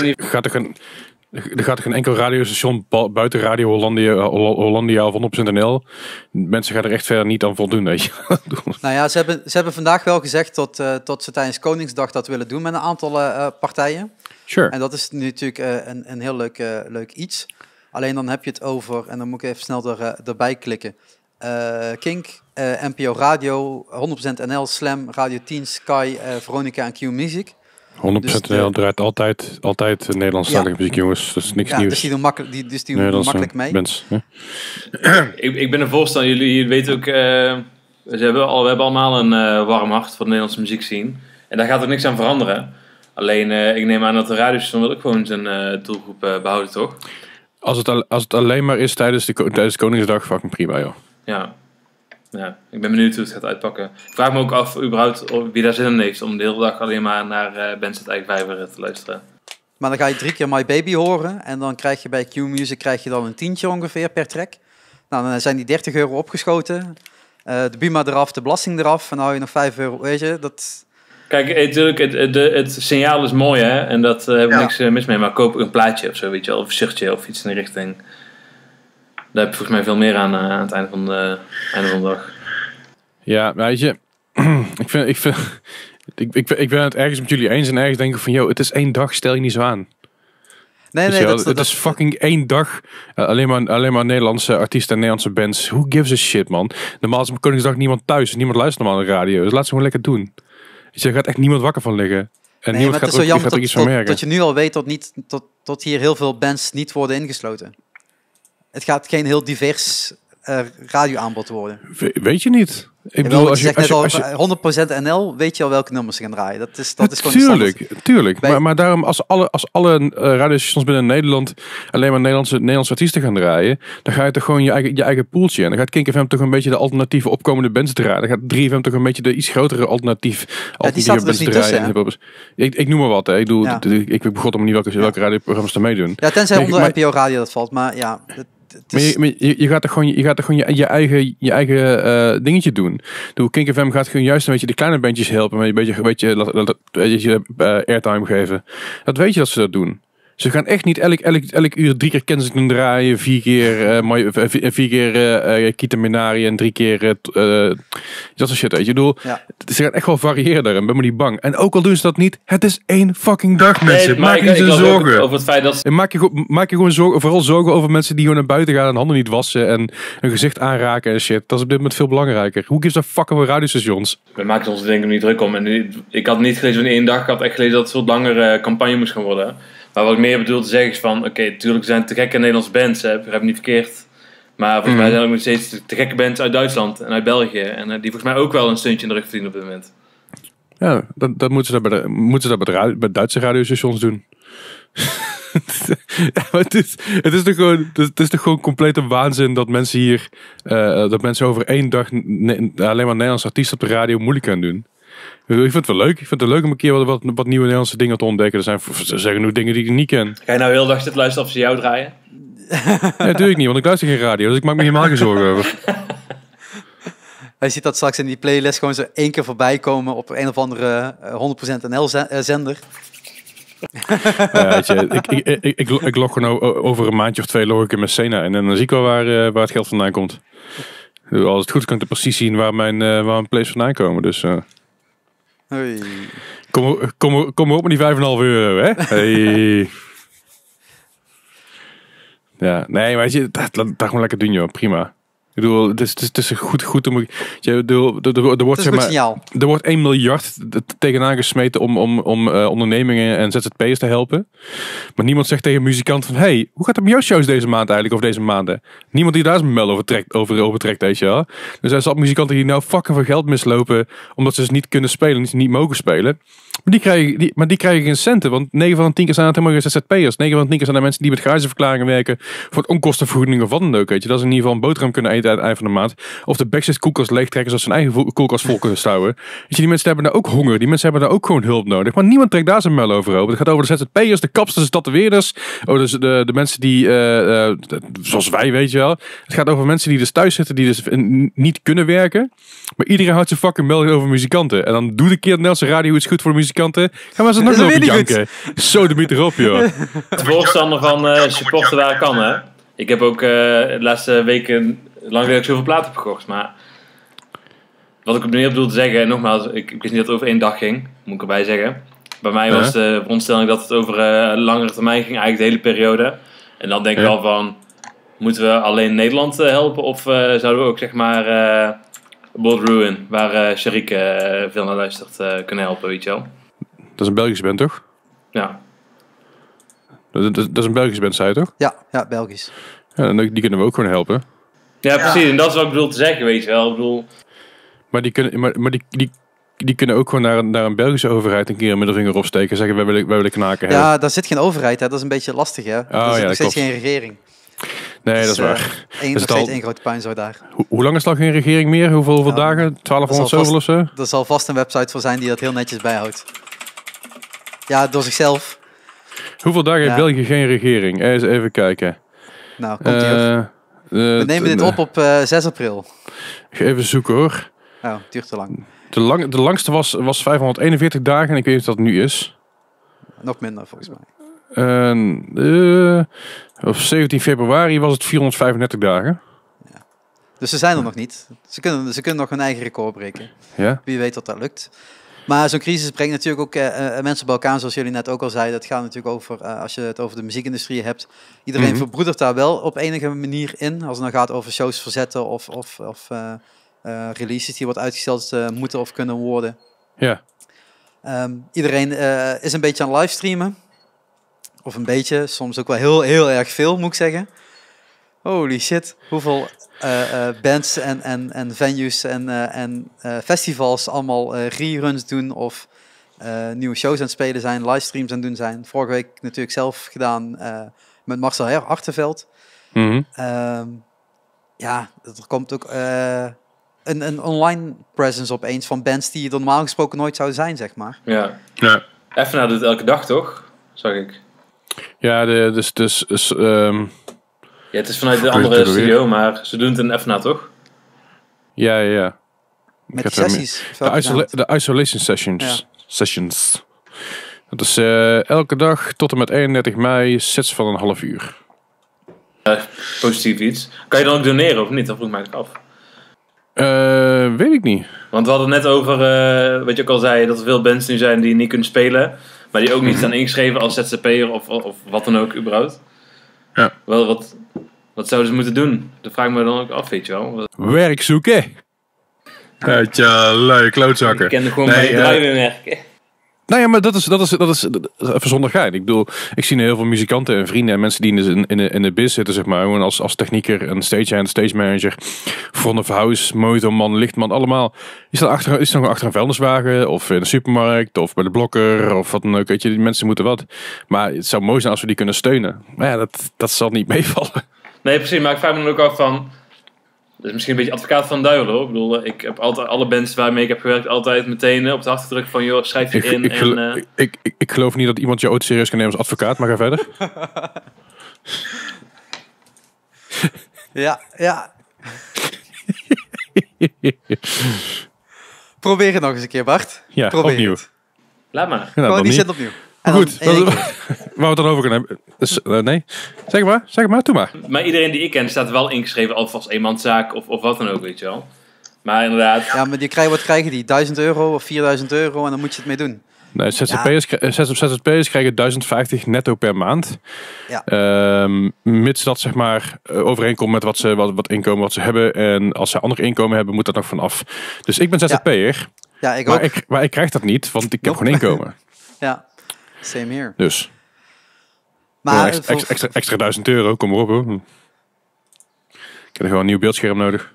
Er gaat geen enkel radiostation buiten Radio Hollandia of 100%NL. Mensen gaan er echt verder niet aan voldoen. Weet je. Nou ja, ze hebben vandaag wel gezegd tot ze tijdens Koningsdag dat willen doen met een aantal partijen. Sure. En dat is natuurlijk een heel leuk iets. Alleen dan heb je het over, en dan moet ik even snel erbij klikken. Kink, NPO Radio, 100% NL, Slam, Radio 10, Sky, Veronica en Q Music. 100% NL draait altijd Nederlandstalige muziek, jongens. Dat is niks nieuws. Dus die doen makkelijk mee. Bands, ja. Ik ben een voorstander. Jullie weten ook, we hebben allemaal een warm hart voor de Nederlandse muziek zien. En daar gaat ook niks aan veranderen. Alleen, ik neem aan dat de radiostation wil ook gewoon zijn doelgroep behouden, toch? Als het alleen maar is tijdens Koningsdag, fucking prima, joh. Ja, ik ben benieuwd hoe het gaat uitpakken. Ik vraag me ook af überhaupt wie daar zin in heeft om de hele dag alleen maar naar bands uit eigen vijver te luisteren. Maar dan ga je 3 keer My Baby horen en dan krijg je bij Q Music dan een tientje ongeveer per track. Nou, dan zijn die €30 opgeschoten. De Buma eraf, de belasting eraf en dan hou je nog €5, weet je, dat... Kijk, natuurlijk, het signaal is mooi, hè, en dat heb ik niks mis mee, maar koop een plaatje of zo, weet je wel, of een shirtje of iets in die richting. Daar heb je volgens mij veel meer aan het einde van de dag. Ja, weet je, ik ben het ergens met jullie eens en ergens denk ik van, joh, het is 1 dag, stel je niet zo aan. Nee, het is fucking 1 dag. Alleen maar Nederlandse artiesten en Nederlandse bands. Who gives a shit, man? Normaal is op Koningsdag niemand thuis. Niemand luistert normaal naar de radio. Dus laat ze gewoon lekker doen. Dus er gaat echt niemand wakker van liggen. En niemand gaat er iets van merken. Dat je nu al weet dat hier heel veel bands niet worden ingesloten. Het gaat geen heel divers radioaanbod worden. Weet je niet? Ik bedoel, als je 100% NL weet je al welke nummers ze gaan draaien. Dat is gewoon tuurlijk. Maar daarom als alle radiostations binnen Nederland alleen maar Nederlandse artiesten gaan draaien, dan ga je toch gewoon je eigen poeltje in. Dan gaat Kink FM toch een beetje de alternatieve opkomende bands draaien. Dan gaat 3FM toch een beetje de iets grotere alternatieve bands draaien. Ik noem maar wat. Hè. Ik begon om niet welke radioprogramma's er meedoen. Ja, tenzij onder NPO Radio dat valt. Maar ja... Maar je gaat er gewoon je eigen dingetje doen. Kink FM gaat gewoon juist een beetje de kleine bandjes helpen. Met een beetje airtime geven. Dat weet je dat ze dat doen. Ze gaan echt niet elk uur 3 keer Kensington draaien, 4 keer Kita Minari en 3 keer dat soort shit. Weet je, ze gaan echt wel variëren daarin. Ben maar niet bang. En ook al doen ze dat niet, het is 1 fucking dag, mensen. Maak je niet zorgen. Over het feit dat... En maak je gewoon vooral zorgen over mensen die gewoon naar buiten gaan en handen niet wassen en hun gezicht aanraken en shit. Dat is op dit moment veel belangrijker. Hoe gives a fuck over radiostations? We maken ons denk ik niet druk om. En ik had niet gelezen in 1 dag. Ik had echt gelezen dat het een soort langere campagne moest gaan worden. Maar wat ik meer bedoel te zeggen is van... Oké, natuurlijk zijn het te gekke Nederlandse bands. Hè, ik heb het niet verkeerd. Maar volgens mij zijn er ook nog steeds te gekke bands uit Duitsland en uit België. En die volgens mij ook wel een steuntje in de rug verdienen op dit moment. Ja, dat moeten ze dat bij Duitse radiostations doen. Ja, maar het is toch gewoon complete waanzin dat mensen hier... dat mensen over 1 dag alleen maar Nederlandse artiesten op de radio moeilijk gaan doen. Ik vind het wel leuk. Ik vind het leuk om een keer wat nieuwe Nederlandse dingen te ontdekken. Er zijn genoeg dingen die ik niet ken. Ga je nou heel de dag zitten luisteren of ze jou draaien? Nee, dat doe ik niet, want ik luister geen radio. Dus ik maak me helemaal geen zorgen over. Hij ziet dat straks in die playlist gewoon zo 1 keer voorbij komen op een of andere 100% NL-zender. Weet je, ik log gewoon over een maandje of 2 log ik in mijn Sena en dan zie ik wel waar het geld vandaan komt. Als het goed is, kan ik er precies zien waar mijn plays vandaan komen. Dus Hoi. kom op met die €5,5, hè? Hey. Ja, nee, maar weet je, dat gewoon lekker doen, joh. Prima. Ik bedoel, het is goed om... Er wordt 1 miljard tegenaan gesmeten om ondernemingen en ZZP'ers te helpen. Maar niemand zegt tegen muzikanten van... Hey, hoe gaat het met jouw shows deze maand eigenlijk? Of deze maanden? Niemand die daar zijn mel over trekt, weet je wel. Er zijn zat muzikanten die nou fucking veel geld mislopen... omdat ze dus niet kunnen spelen, niet mogen spelen. Maar die krijgen geen centen. Want 9 van de 10 keer zijn het helemaal geen ZZP'ers. 9 van de 10 keer zijn er mensen die met garageverklaringen werken... voor het onkostenvergoeding of wat dan ook, weet je. Dat is in ieder geval een boterham kunnen eten aan het eind van de maand. Of de backstage koelkast leegtrekken zodat ze hun eigen koelkast vol kunnen stouwen. Weet je, die mensen hebben daar ook honger. Die mensen hebben daar ook gewoon hulp nodig. Maar niemand trekt daar zijn mel over open. Het gaat over de ZZP'ers, de kapsters, de tatoeëerders. Dus de mensen die, zoals wij, weet je wel. Het gaat over mensen die dus thuis zitten, die dus niet kunnen werken. Maar iedereen houdt zijn fucking mel over muzikanten. En dan doe de keer de Nederlandse radio iets goed voor de muzikanten. Gaan we ze nog lopen janken. Zo de miet erop, joh. De voorstander van supporten waar kan, hè. Ik heb ook de laatste weken lang geleden zoveel platen heb gekocht. Maar wat ik op meer bedoel te zeggen, en nogmaals, ik wist niet dat het over 1 dag ging, moet ik erbij zeggen. Bij mij was de veronderstelling dat het over langere termijn ging, eigenlijk de hele periode. En dan denk ik wel van, moeten we alleen Nederland helpen? Of zouden we ook, zeg maar, Blood Ruin, waar Sharik veel naar luistert, kunnen helpen, weet je wel? Dat is een Belgische band, toch? Ja. Dat is een Belgische band, zei je toch? Ja, Belgisch. Ja, die kunnen we ook gewoon helpen. Ja, precies. Ja. En dat is wat ik bedoel te zeggen, weet je wel. Ik bedoel... Maar die kunnen ook gewoon naar een Belgische overheid een keer een middelvinger opsteken en zeggen, wij willen knaken. Ja, daar zit geen overheid, hè. Dat is een beetje lastig, hè. Er zit nog steeds geen regering. Nee, dat is waar. Nog steeds 1 grote puinzooi daar. Hoe lang is er al geen regering meer? Hoeveel dagen? 1200 zoveel of zo? Er zal vast een website voor zijn die dat heel netjes bijhoudt. Ja, door zichzelf. Hoeveel dagen heeft België geen regering? Even kijken. Nou, komt we nemen dit op 6 april. Even zoeken, hoor. Oh, het duurt te lang. De langste was 541 dagen en ik weet niet of dat nu is. Nog minder, volgens mij. Op 17 februari was het 435 dagen. Ja. Dus ze zijn er nog niet. Ze kunnen nog hun eigen record breken. Ja? Wie weet wat dat lukt. Maar zo'n crisis brengt natuurlijk ook mensen bij elkaar, zoals jullie net ook al zeiden. Het gaat natuurlijk over, als je het over de muziekindustrie hebt. Iedereen verbroedert daar wel op enige manier in. Als het dan gaat over shows verzetten of releases die wat uitgesteld moeten of kunnen worden. Ja. Iedereen is een beetje aan livestreamen. Of een beetje, soms ook wel heel, heel erg veel, moet ik zeggen. Holy shit, hoeveel bands en venues en festivals allemaal reruns doen of nieuwe shows aan het spelen zijn, livestreams aan het doen zijn. Vorige week natuurlijk zelf gedaan met Marcel Hartenveld. Ja, er komt ook een online presence opeens van bands die er normaal gesproken nooit zouden zijn, zeg maar. Ja. Effena doet het elke dag, toch? Zag ik. Ja, ja, het is vanuit de andere studio, maar ze doen het in Effena, toch? Ja. Met die sessies. De isolation sessions. Ja. Sessions. Dat is elke dag tot en met 31 mei sets van een half uur. Positief iets. Kan je dan ook doneren of niet? Dat vroeg ik me eigenlijk af. Weet ik niet. Want we hadden het net over, wat je ook al zei, dat er veel bands nu zijn die niet kunnen spelen. Maar die ook niet staan ingeschreven als ZZP'er of wat dan ook überhaupt. Ja. Wel, wat zouden ze moeten doen? Dat vraag ik me dan ook af, weet je wel. Werk zoeken. Uitje, leuke klootzakken. Ik ken gewoon bij druivenwerken. Nou ja, maar dat is even zonder gein. Ik bedoel, ik zie nu heel veel muzikanten en vrienden en mensen die in de biz zitten, zeg maar. Gewoon als technieker, een stagehand, stage manager, front of house, monitorman, lichtman, allemaal. Die staan achter een vuilniswagen of in de supermarkt of bij de blokker of wat dan ook. Weet je, die mensen moeten wat. Maar het zou mooi zijn als we die kunnen steunen. Maar ja, dat zal niet meevallen. Nee, precies. Maar ik vraag me dan ook af van... Dat is misschien een beetje advocaat van de duivel, hoor. Ik bedoel, ik heb altijd alle bands waarmee ik heb gewerkt altijd meteen op de achtergrond van, joh, schrijf je in. Ik geloof niet dat iemand je ooit serieus kan nemen als advocaat, maar ga verder. Ja. Probeer het nog eens een keer, Bart. Ja, Probeer opnieuw. het. Laat maar. Gewoon die zin opnieuw. En goed, dan, waar we het dan over kunnen hebben. Dus, nee, zeg maar, doe maar. Maar iedereen die ik ken staat wel ingeschreven of als eenmanszaak of wat dan ook, weet je wel. Maar inderdaad... Ja, maar wat krijgen die? €1.000 of €4.000 en dan moet je het mee doen. Nee, ZZP'ers krijgen 1050 netto per maand. Ja. Mits dat zeg maar overeenkomt met wat inkomen wat ze hebben. En als ze ander inkomen hebben, moet dat nog vanaf. Dus ik ben ZZP'er. Ja, ik ook. Maar ik krijg dat niet, want ik heb gewoon inkomen. Ja, same here. Dus. Maar extra €1.000, kom maar op hoor. Ik heb gewoon een nieuw beeldscherm nodig.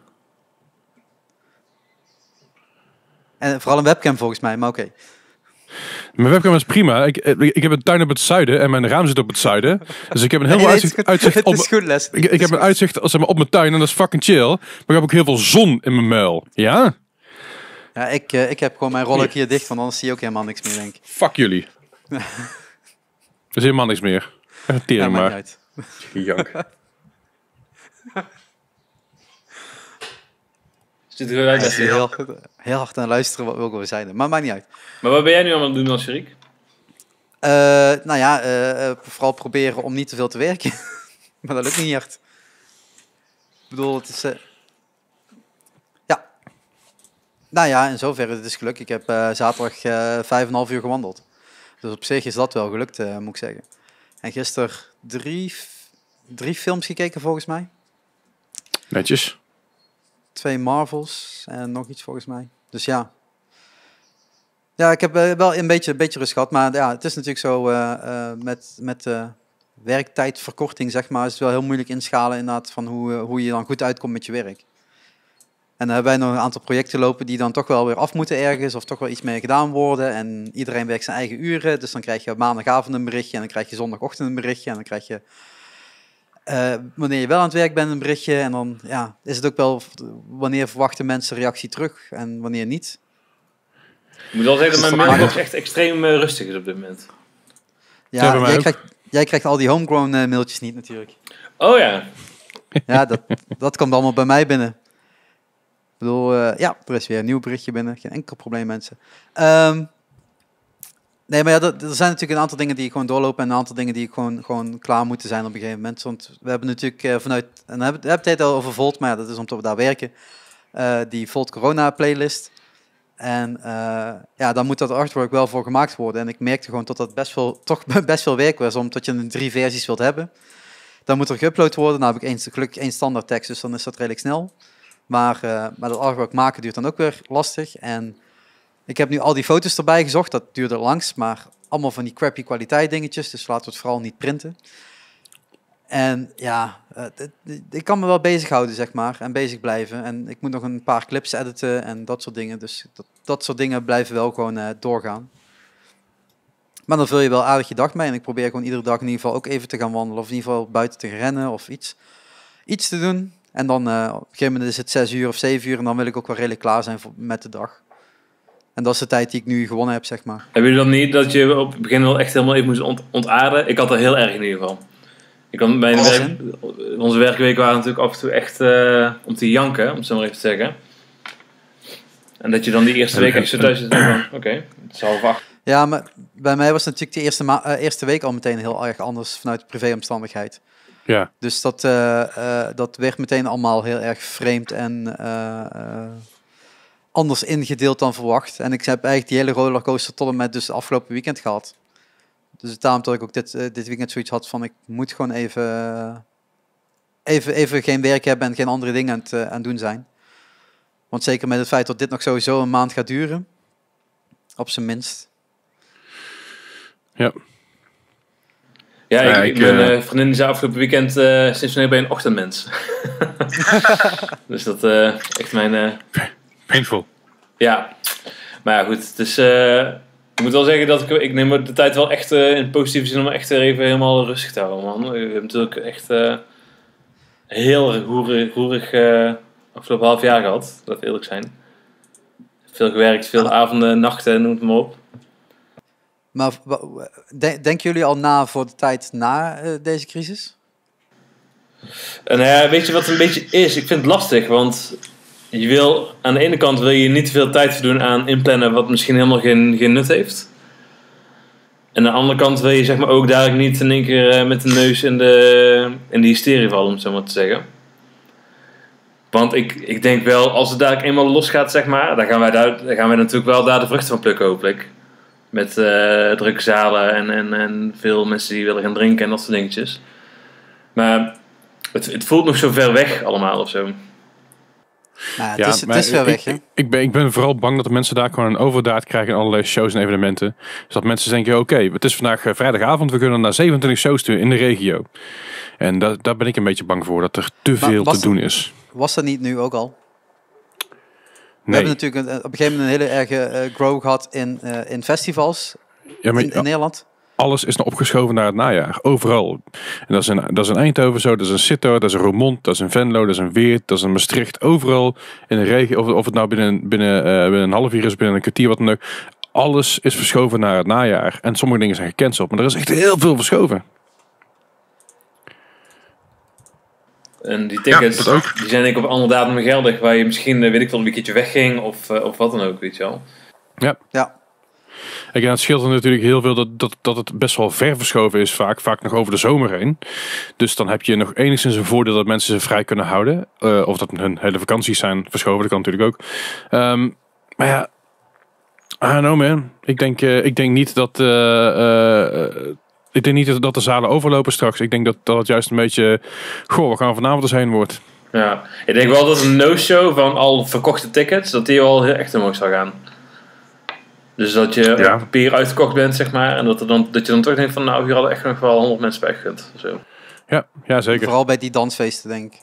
En vooral een webcam volgens mij, maar oké. Mijn webcam is prima. Ik heb een tuin op het zuiden en mijn raam zit op het zuiden. Dus ik heb een heel uitzicht op. Ik heb een uitzicht zeg maar, op mijn tuin en dat is fucking chill. Maar ik heb ook heel veel zon in mijn muil. Ja? Ja, ik heb gewoon mijn rolluik hier dicht, want anders zie je ook helemaal niks meer, denk ik. Fuck jullie. Er is helemaal niks meer. Ja, maar. Uit. Jank. Zit er uit dat heel hard aan luisteren wat Wilco zei. Maar maakt niet uit. Maar wat ben jij nu allemaal aan het doen als Sherik? Vooral proberen om niet te veel te werken. Maar dat lukt niet echt. Ik bedoel, het is... Ja. Nou ja, in zoverre het is gelukt. Ik heb zaterdag 5,5 uur gewandeld. Dus op zich is dat wel gelukt, moet ik zeggen. En gisteren drie films gekeken volgens mij. Netjes. 2 Marvels en nog iets volgens mij. Dus ja. Ja, ik heb wel een beetje rust gehad. Maar ja, het is natuurlijk zo met werktijdverkorting, zeg maar, is het wel heel moeilijk inschalen inderdaad van hoe je dan goed uitkomt met je werk. En dan hebben wij nog een aantal projecten lopen die dan toch wel weer af moeten ergens of toch wel iets mee gedaan worden. En iedereen werkt zijn eigen uren. Dus dan krijg je maandagavond een berichtje en dan krijg je zondagochtend een berichtje en dan krijg je... wanneer je wel aan het werk bent een berichtje en dan is het ook wel wanneer verwachten mensen reactie terug en wanneer niet. Ik moet wel zeggen dat mijn mailbox echt extreem rustig is op dit moment. Ja, jij krijgt al die homegrown mailtjes niet natuurlijk. Oh ja. Ja, dat komt allemaal bij mij binnen. Ik bedoel, er is weer een nieuw berichtje binnen. Geen enkel probleem, mensen. Nee, maar ja, er zijn natuurlijk een aantal dingen die gewoon doorlopen en een aantal dingen die gewoon klaar moeten zijn op een gegeven moment. Want we hebben natuurlijk vanuit, en dan hebben we het al over Volt, maar ja, dat is omdat we daar werken, die Volt Corona playlist. En dan moet dat artwork wel voor gemaakt worden. En ik merkte gewoon dat dat best veel werk was, omdat je 3 versies wilt hebben. Dan moet er geüpload worden. Nou heb ik gelukkig 1 standaard tekst, dus dan is dat redelijk snel. Maar dat artwork maken duurt dan ook weer lastig. En ik heb nu al die foto's erbij gezocht. Dat duurde langs, maar allemaal van die crappy kwaliteit dingetjes. Dus laten we het vooral niet printen. En ja, ik kan me wel bezighouden, zeg maar. En bezig blijven. En ik moet nog een paar clips editen en dat soort dingen. Dus dat soort dingen blijven wel gewoon doorgaan. Maar dan vul je wel aardig je dag mee. En ik probeer gewoon iedere dag in ieder geval ook even te gaan wandelen. Of in ieder geval buiten te rennen of iets te doen. En dan op een gegeven moment is het 6 uur of 7 uur. En dan wil ik ook wel redelijk klaar zijn met de dag. En dat is de tijd die ik nu gewonnen heb, zeg maar. Hebben jullie dan niet dat je op het begin wel echt helemaal even moest ontaarden? Ik had dat heel erg in ieder geval. Onze werkweken waren natuurlijk af en toe echt om te janken, om het zo maar even te zeggen. En dat je dan die eerste week echt zo thuis zit en van, oké, het is 7:30. Ja, maar bij mij was het natuurlijk de eerste week al meteen heel erg anders vanuit privéomstandigheid. Ja. Dus dat werd meteen allemaal heel erg vreemd en anders ingedeeld dan verwacht. En ik heb eigenlijk die hele rollercoaster tot en met dus afgelopen weekend gehad. Dus daarom dat ik ook dit weekend zoiets had van ik moet gewoon even geen werk hebben en geen andere dingen aan het doen zijn. Want zeker met het feit dat dit nog sowieso een maand gaat duren. Op zijn minst. Ja. Ja, mijn vriendin die zei afgelopen weekend sinds wanneer ben je een ochtendmens? Dus dat echt mijn... Painful. Ja, maar ja, goed. Dus ik moet wel zeggen dat ik neem de tijd wel echt in positieve zin om echt even helemaal rustig te houden, man. We hebben natuurlijk echt heel roerig afgelopen half jaar gehad, laten we eerlijk zijn. Veel gewerkt, veel avonden, nachten, noem het maar op. Maar denken jullie al na voor de tijd na deze crisis? En weet je wat het een beetje is? Ik vind het lastig, want aan de ene kant wil je niet te veel tijd verdoen aan inplannen wat misschien helemaal geen nut heeft. En aan de andere kant wil je zeg maar ook dadelijk niet in één keer met de neus in de hysterie vallen, om het zo maar te zeggen. Want ik denk wel, als het dadelijk eenmaal losgaat, zeg maar, dan gaan wij natuurlijk wel daar de vruchten van plukken, hopelijk. Met drukke zalen en veel mensen die willen gaan drinken en dat soort dingetjes. Maar het voelt nog zo ver weg allemaal of zo. Nou, het is ver weg, hè? Ik ben vooral bang dat de mensen daar gewoon een overdaad krijgen in allerlei shows en evenementen. Dus dat mensen denken, oké, het is vandaag vrijdagavond, we kunnen naar 27 shows toe in de regio. En daar ben ik een beetje bang voor, dat er te veel te doen is. Was dat niet nu ook al? We Nee. hebben natuurlijk op een gegeven moment een hele erge grow gehad in festivals in Nederland. Alles is nog opgeschoven naar het najaar. Overal. En dat is in Eindhoven zo, dat is in Sittard, dat is in Roermond, dat is in Venlo, dat is in Weert, dat is in Maastricht. Overal in de regio, of het nou binnen een half uur is, binnen een kwartier, wat dan ook. Alles is verschoven naar het najaar. En sommige dingen zijn gecanceld, maar er is echt heel veel verschoven. En die tickets, die zijn denk ik op andere datum geldig, waar je misschien, weet ik wel, een weekendje wegging of wat dan ook, weet je wel. Ja. En het scheelt er natuurlijk heel veel dat het best wel ver verschoven is, vaak nog over de zomer heen. Dus dan heb je nog enigszins een voordeel dat mensen ze vrij kunnen houden. Of dat hun hele vakanties zijn verschoven, dat kan natuurlijk ook. Maar ja, I don't know man. Ik denk niet dat... Ik denk niet dat de zalen overlopen straks. Ik denk dat het juist een beetje... Goh, we gaan vanavond eens heen wordt. Ja, ik denk wel dat een no-show van al verkochte tickets, dat die wel heel echt omhoog zou gaan. Dus dat je op papier uitgekocht bent, zeg maar. En dat je dan toch denkt van, nou, hier hadden echt nog wel 100 mensen bij gegund. Zo. Ja, zeker. Vooral bij die dansfeesten, denk ik.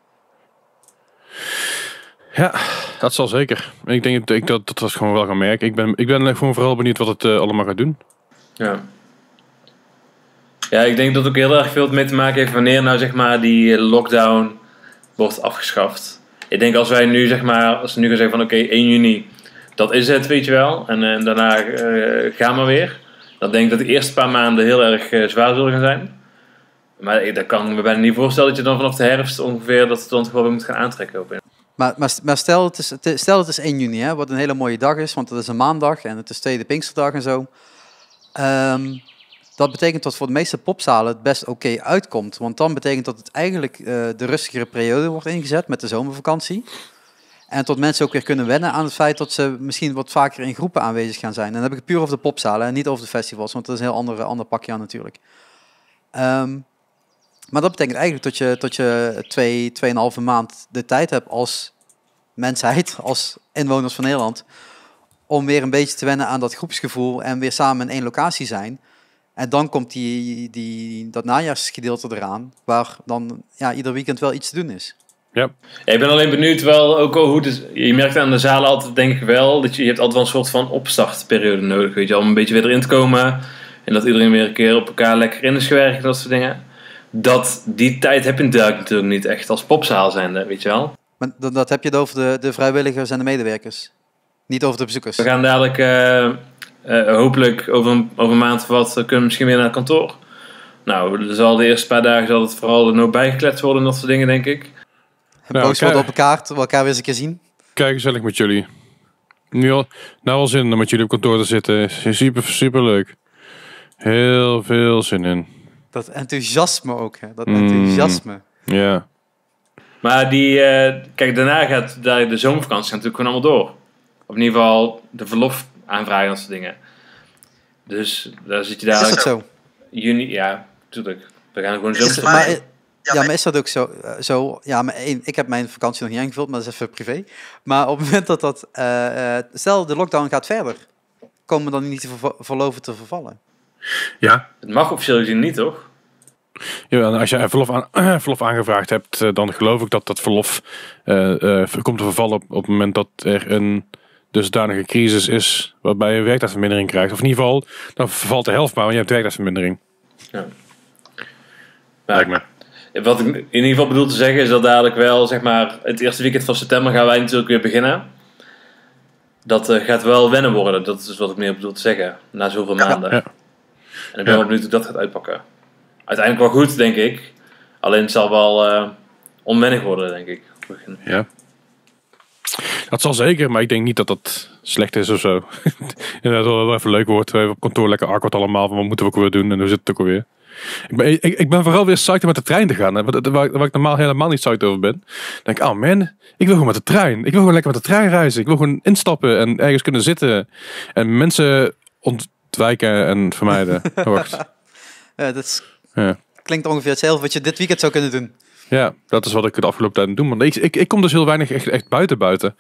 Ja, dat zal zeker. Ik denk dat was gewoon wel gaan merken. Ik ben gewoon vooral benieuwd wat het allemaal gaat doen. Ja. Ja, ik denk dat het ook heel erg veel mee te maken heeft wanneer nou zeg maar die lockdown wordt afgeschaft. Ik denk als wij nu zeg maar, als we nu gaan zeggen van oké, 1 juni, dat is het, weet je wel. En daarna gaan we weer. Dan denk ik dat de eerste paar maanden heel erg zwaar zullen gaan zijn. Maar dat kan me bijna niet voorstellen dat je dan vanaf de herfst ongeveer dat het dan toch wel weer moet gaan aantrekken. Maar stel het is 1 juni, hè, wat een hele mooie dag is, want het is een maandag en het is tweede Pinksterdag en zo. Dat betekent dat voor de meeste popzalen het best oké uitkomt. Want dan betekent dat het eigenlijk de rustigere periode wordt ingezet met de zomervakantie. En tot mensen ook weer kunnen wennen aan het feit dat ze misschien wat vaker in groepen aanwezig gaan zijn. En dan heb ik het puur over de popzalen en niet over de festivals, want dat is een heel ander pakje aan natuurlijk. Maar dat betekent eigenlijk dat je 2,5 maand de tijd hebt als mensheid, als inwoners van Nederland, om weer een beetje te wennen aan dat groepsgevoel en weer samen in één locatie zijn. En dan komt dat najaarsgedeelte eraan, waar dan ieder weekend wel iets te doen is. Ja, ik ben alleen benieuwd wel ook al hoe het is. Je merkt aan de zalen altijd, denk ik wel, dat je hebt altijd wel een soort van opstartperiode nodig, weet je, om een beetje weer erin te komen. En dat iedereen weer een keer op elkaar lekker in is gewerkt en dat soort dingen. Die tijd heb je natuurlijk niet echt als popzaal zijnde, weet je wel. Maar dat heb je het over de vrijwilligers en de medewerkers. Niet over de bezoekers. We gaan dadelijk hopelijk over een maand of wat kunnen we misschien weer naar het kantoor. Nou, zal de eerste paar dagen zal het vooral er nog bijgekletst worden en dat soort dingen, denk ik. Boos worden op elkaar, terwijl we elkaar weer eens een keer zien. Kijk, gezellig met jullie. Ja, nou wel zin om met jullie op kantoor te zitten. Super, super leuk. Heel veel zin in. Dat enthousiasme ook, hè. Dat enthousiasme. Ja. Maar kijk, daarna gaat de zomervakantie natuurlijk gewoon allemaal door. Of in ieder geval de verlof aanvragen en dat soort dingen. Dus daar zit je daar... Is dat zo? Juni, ja, natuurlijk. We gaan gewoon Maar is dat ook zo? Ja, maar ik heb mijn vakantie nog niet ingevuld, maar dat is even privé. Maar op het moment dat stel, de lockdown gaat verder, komen we dan niet de verloven te vervallen? Ja. Het mag officieel gezien niet, toch? Ja, als je verlof aangevraagd hebt, dan geloof ik dat verlof komt te vervallen op het moment dat er een dusdanige crisis is waarbij je werktijdsvermindering krijgt. Of in ieder geval, dan vervalt de helft maar, want je hebt werktijdsvermindering. Ja. Lijkt me. Wat ik in ieder geval bedoel te zeggen is dat dadelijk wel, zeg maar, het eerste weekend van september gaan wij natuurlijk weer beginnen. Dat gaat wel wennen worden, dat is wat ik meer bedoel te zeggen, na zoveel maanden. Ja. En ik ben wel benieuwd hoe dat gaat uitpakken. Uiteindelijk wel goed, denk ik. Alleen het zal wel onwennig worden, denk ik. Ja. Dat zal zeker, maar ik denk niet dat dat slecht is of zo. Dat wel even leuk wordt. We hebben op kantoor lekker awkward allemaal. Van wat moeten we ook weer doen? En hoe zit het ook alweer? Ik ben vooral weer psyched om met de trein te gaan. Hè. Waar ik normaal helemaal niet psyched over ben. Dan denk ik, oh man, ik wil gewoon met de trein. Ik wil gewoon lekker met de trein reizen. Ik wil gewoon instappen en ergens kunnen zitten. En mensen ontwijken en vermijden. Wacht. Dat klinkt ongeveer hetzelfde wat je dit weekend zou kunnen doen. Ja, dat is wat ik de afgelopen tijd doe. Maar ik kom dus heel weinig echt buiten.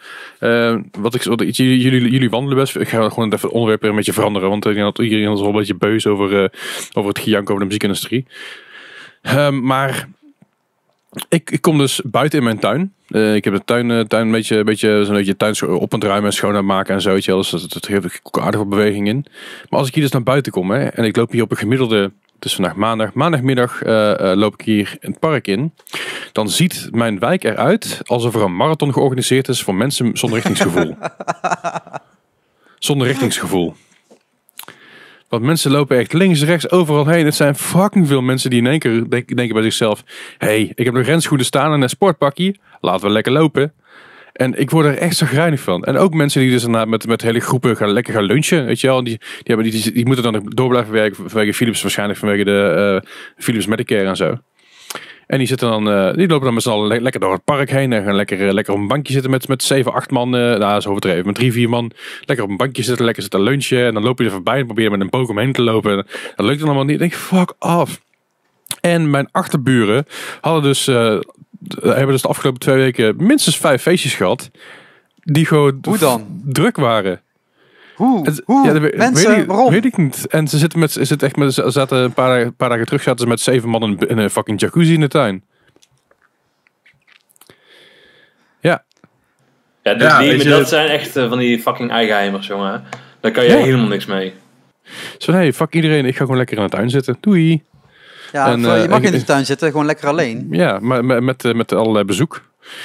Jullie wandelen best. Ik ga gewoon even het onderwerp een beetje veranderen. Want ik denk dat iedereen is wel een beetje beus over het gejank over de muziekindustrie. Maar ik kom dus buiten in mijn tuin. Ik heb de tuin een beetje tuin op en ruimen en schoon aan het maken en zo. Dus dat heeft ook aardig wat beweging in. Maar als ik hier dus naar buiten kom en ik loop hier op een gemiddelde... Het is vandaag maandagmiddag loop ik hier in het park in. Dan ziet mijn wijk eruit alsof er een marathon georganiseerd is voor mensen zonder richtingsgevoel. Zonder richtingsgevoel. Want mensen lopen echt links, rechts, overal heen. Het zijn fucking veel mensen die in één keer denken bij zichzelf... Hey, ik heb nog renschoenen staan en een sportpakje. Laten we lekker lopen. En ik word er echt chagrijnig van. En ook mensen die dus met hele groepen lekker gaan lunchen. Weet je wel. Die moeten dan door blijven werken vanwege Philips. Waarschijnlijk vanwege de Philips Medicare en zo. En die lopen dan met z'n allen lekker door het park heen. En gaan lekker op een bankje zitten met 7, 8 man. Dat is overdreven. Met 3, 4 man. Lekker op een bankje zitten. Lekker zitten lunchen. En dan loop je er voorbij en probeer je met een pook omheen te lopen. En dat lukt dan allemaal niet. Ik denk, fuck off. En mijn achterburen hebben dus de afgelopen 2 weken minstens 5 feestjes gehad. Die gewoon druk waren. Hoe? Mensen, waarom? Weet ik niet. En ze zaten een paar dagen terug zaten ze met 7 man in een fucking jacuzzi in de tuin. Ja. Dat zijn echt van die fucking eigenheimers, jongen. Daar kan je helemaal niks mee. Zo nee, fuck iedereen. Ik ga gewoon lekker in de tuin zitten. Doei. Ja, en, je mag in de tuin zitten, gewoon lekker alleen. Ja, maar met allerlei bezoek.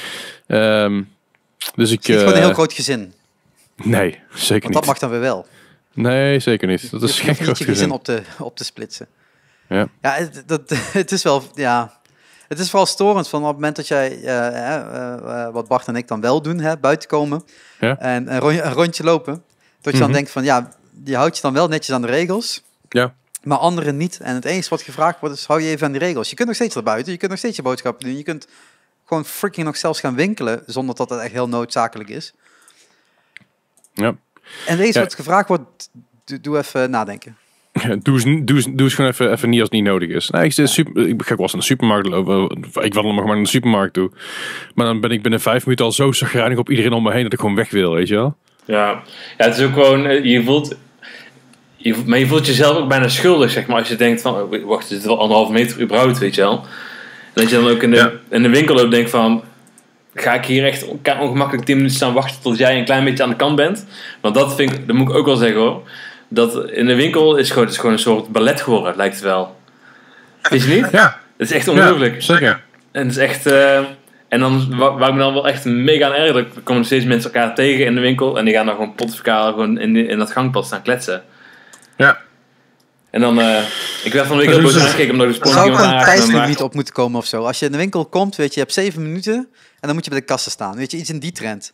Dus ik... Het is gewoon een heel groot gezin. Nee, zeker Want niet. dat mag dan weer wel. Nee, zeker niet. Dat is geen groot gezin. op te splitsen. Ja, het is wel... Ja, het is vooral storend van op het moment dat jij... wat Bart en ik dan wel doen, buiten komen. Ja. En een rondje lopen. Dat je dan denkt van, ja, je houdt je dan wel netjes aan de regels. Ja. Maar anderen niet. En het enige wat gevraagd wordt is, hou je even aan die regels. Je kunt nog steeds naar buiten. Je kunt nog steeds je boodschappen doen. Je kunt gewoon freaking nog zelfs gaan winkelen, zonder dat het echt heel noodzakelijk is. Ja. En het enige wat gevraagd wordt, doe even nadenken. Doe eens gewoon even niet als het niet nodig is. Nee, ik ga wel eens naar de supermarkt lopen. Ik wil nog maar naar de supermarkt toe. Maar dan ben ik binnen 5 minuten al zo chagrijnig op iedereen om me heen dat ik gewoon weg wil, weet je wel? Ja, het is ook gewoon, je voelt jezelf ook bijna schuldig, zeg maar. Als je denkt van, wacht, is het wel 1,5 meter überhaupt, weet je wel. En dat je dan ook in de winkel loopt denkt van, ga ik hier echt ongemakkelijk 10 minuten staan wachten tot jij een klein beetje aan de kant bent. Want dat moet ik ook wel zeggen hoor. Dat in de winkel is gewoon een soort ballet geworden, lijkt het wel. Weet je niet? Ja. Het is echt ongelooflijk. Ja, zeker. En het is echt... en dan, waar ik me dan wel echt mega aan erger, er komen steeds mensen elkaar tegen in de winkel en die gaan dan gewoon potverkalen gewoon in dat gangpad staan kletsen. Ja. En dan, ik werd van de week heel boos aangekeken omdat ik de Er zou ook sportnieuw een tijdslimiet op moeten komen of zo. Als je in de winkel komt, weet je hebt 7 minuten en dan moet je bij de kassen staan. Weet je, iets in die trend.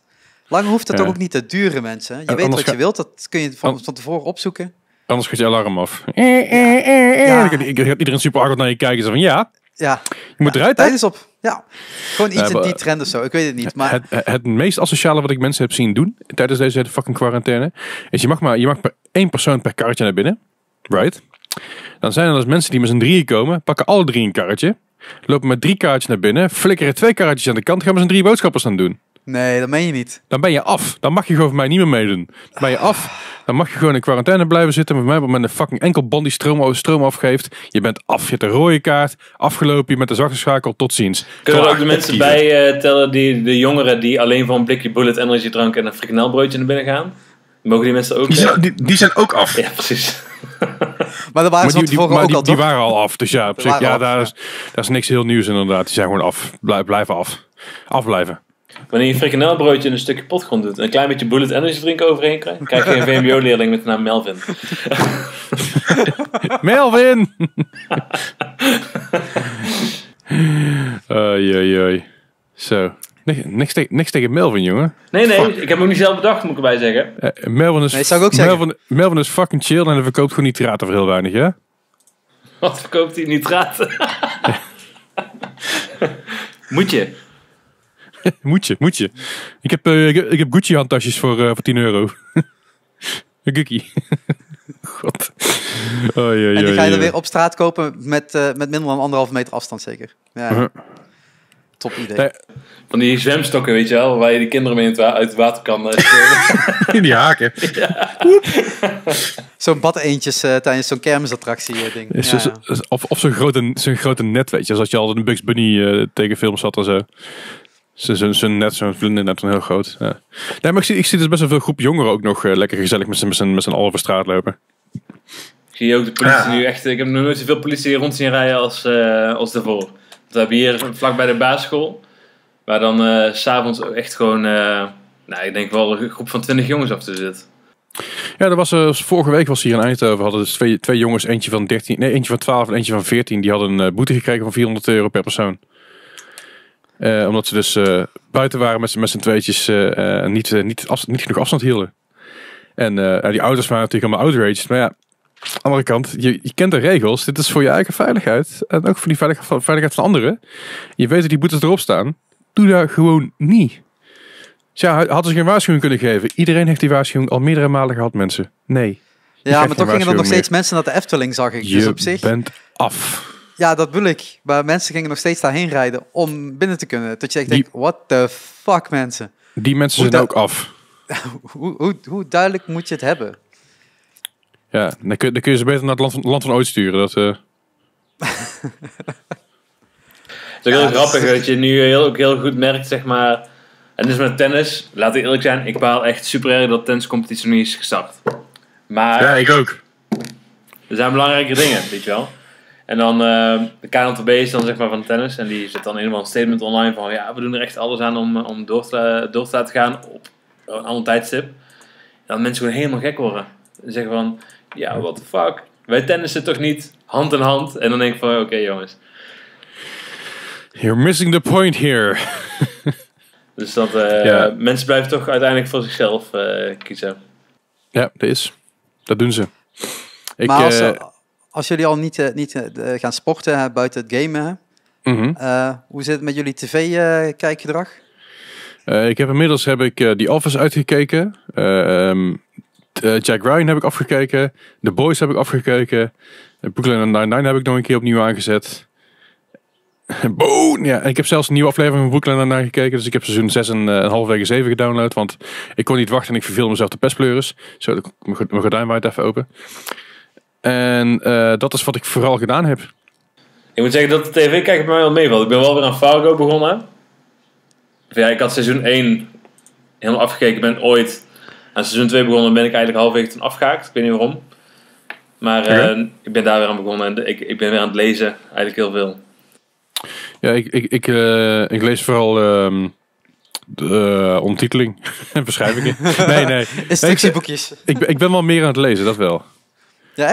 Lang hoeft het toch ook niet te duren, mensen. Je weet wat je wilt, dat kun je van tevoren opzoeken. Anders gaat je alarm af. Ja. Ik ga iedereen super hard naar je kijken. Zo van, ja, je moet eruit. Tijd is op. Ja. Gewoon iets in die trend of zo. Ik weet het niet. Maar... Het meest asociale wat ik mensen heb zien doen tijdens deze hele fucking quarantaine, is je mag maar 1 persoon per karretje naar binnen. Right? Dan zijn er dus mensen die met z'n 3 komen, pakken alle 3 een karretje, lopen met 3 kaartjes naar binnen, flikkeren 2 karretjes aan de kant, gaan met z'n 3 boodschappers aan doen. Nee, dat meen je niet. Dan ben je af. Dan mag je gewoon voor mij niet meer meedoen. Dan ben je af. Dan mag je gewoon in quarantaine blijven zitten. Maar voor mij met een fucking enkel band die stroom afgeeft. Je bent af. Je hebt een rode kaart. Afgelopen. Je met de zachte schakel. Tot ziens. Kunnen er ook de mensen bij tellen, de jongeren die alleen voor een blikje Bullet Energy drank en een frikandelbroodje naar binnen gaan? Mogen die mensen ook... Die zijn ook af. Ja, precies. Maar daar waren ze ook al, die waren al af. Dus ja, op zich, daar is niks heel nieuws inderdaad. Die zijn gewoon af. Blijven af. Afblijven. Wanneer je een frikandelbroodje in een stukje potgrond doet en een klein beetje Bullet Energy drink overheen krijgt, dan krijg je een VMBO-leerling met de naam Melvin. Melvin! Oei. Zo. Niks tegen Melvin, jongen. Nee, ik heb hem ook niet zelf bedacht, moet ik erbij zeggen. Melvin is fucking chill en hij verkoopt gewoon nitraten voor heel weinig, hè? Wat verkoopt hij nitraten? Moet je. Moet je. Ik heb Gucci handtasjes voor €10. Een Gucci. God. En die ga je dan weer op straat kopen met minder dan 1,5 meter afstand zeker. Ja. Top idee. Nee. Van die zwemstokken, weet je wel, waar je de kinderen mee uit het water kan in die haken. Ja. Zo'n badeentjes tijdens zo'n kermisattractie ding. Of zo'n grote net, weet je. Zoals je al een Bugs Bunny tegenfilms had en zo. Zo'n vlindernet, heel groot. Ja. Nee, maar ik zie dus best wel veel groep jongeren ook nog lekker gezellig met z'n allen over straat lopen. Zie je ook de politie nu echt... Ik heb nog nooit zoveel politie rond zien rijden als daarvoor. We hebben hier vlak bij de basisschool, waar dan 's avonds echt gewoon, ik denk wel een groep van 20 jongens achter zit. Ja, dat was vorige week was hier in Eindhoven, hadden dus twee jongens, eentje van 12 en eentje van 14, die hadden een boete gekregen van €400 per persoon. Omdat ze dus buiten waren met z'n tweetjes niet genoeg afstand hielden. En die ouders waren natuurlijk allemaal outraged. Maar ja, aan de andere kant, je kent de regels. Dit is voor je eigen veiligheid. En ook voor die veiligheid van anderen. Je weet dat die boetes erop staan. Doe dat gewoon niet. Dus ja, hadden ze geen waarschuwing kunnen geven. Iedereen heeft die waarschuwing al meerdere malen gehad, mensen. Nee. Ja, maar toch gingen er nog steeds mensen naar de Efteling, zag ik. Dus op zich... bent af. Ja, dat bedoel ik. Maar mensen gingen nog steeds daarheen rijden om binnen te kunnen. Dat je echt denkt, what the fuck, mensen. Die mensen zijn ook af. Hoe duidelijk moet je het hebben? Ja, dan kun je ze beter naar het land van ooit sturen. Dat, Het is ook heel grappig dat je nu heel goed merkt, zeg maar... En dus met tennis, laten we eerlijk zijn, ik baal echt super erg dat de tenniscompetitie nog niet is gestart. Maar... Ja, ik ook. Er zijn belangrijke dingen, weet je wel. En dan de KNLTB is dan zeg maar van tennis. En die zet dan helemaal een statement online van... Ja, we doen er echt alles aan om door te laten gaan op een ander tijdstip. En dan mensen gewoon helemaal gek worden. En zeggen van... Ja, what the fuck. Wij tennissen toch niet hand in hand? En dan denk ik van... Oké, jongens. You're missing the point here. Dus dat mensen blijven toch uiteindelijk voor zichzelf kiezen. Ja, dat doen ze. Maar als jullie al niet gaan sporten buiten het gamen, hoe zit het met jullie tv-kijkgedrag? Inmiddels heb ik The Office uitgekeken. Jack Ryan heb ik afgekeken. The Boys heb ik afgekeken. Brooklyn Nine-Nine heb ik nog een keer opnieuw aangezet. Boom! Ja, en ik heb zelfs een nieuwe aflevering van Brooklyn Nine-Nine gekeken. Dus ik heb seizoen 6 en halverwege 7 gedownload. Want ik kon niet wachten en ik verveelde mezelf de pestpleuris. Zo, mijn gordijn waait even open. En dat is wat ik vooral gedaan heb. Ik moet zeggen dat de tv kijkt bij mij wel meevalt. Ik ben wel weer aan Fargo begonnen. Ja, ik had seizoen 1 helemaal afgekeken. Ik ben ooit aan seizoen 2 begonnen en ben ik eigenlijk halverwege toen afgehaakt. Ik weet niet waarom. Maar ik ben daar weer aan begonnen en ik ben weer aan het lezen. Eigenlijk heel veel. Ja, ik lees vooral de ondertiteling en beschrijvingen. Nee. Instructieboekjes. Ik ben wel meer aan het lezen, dat wel. Ja, echt?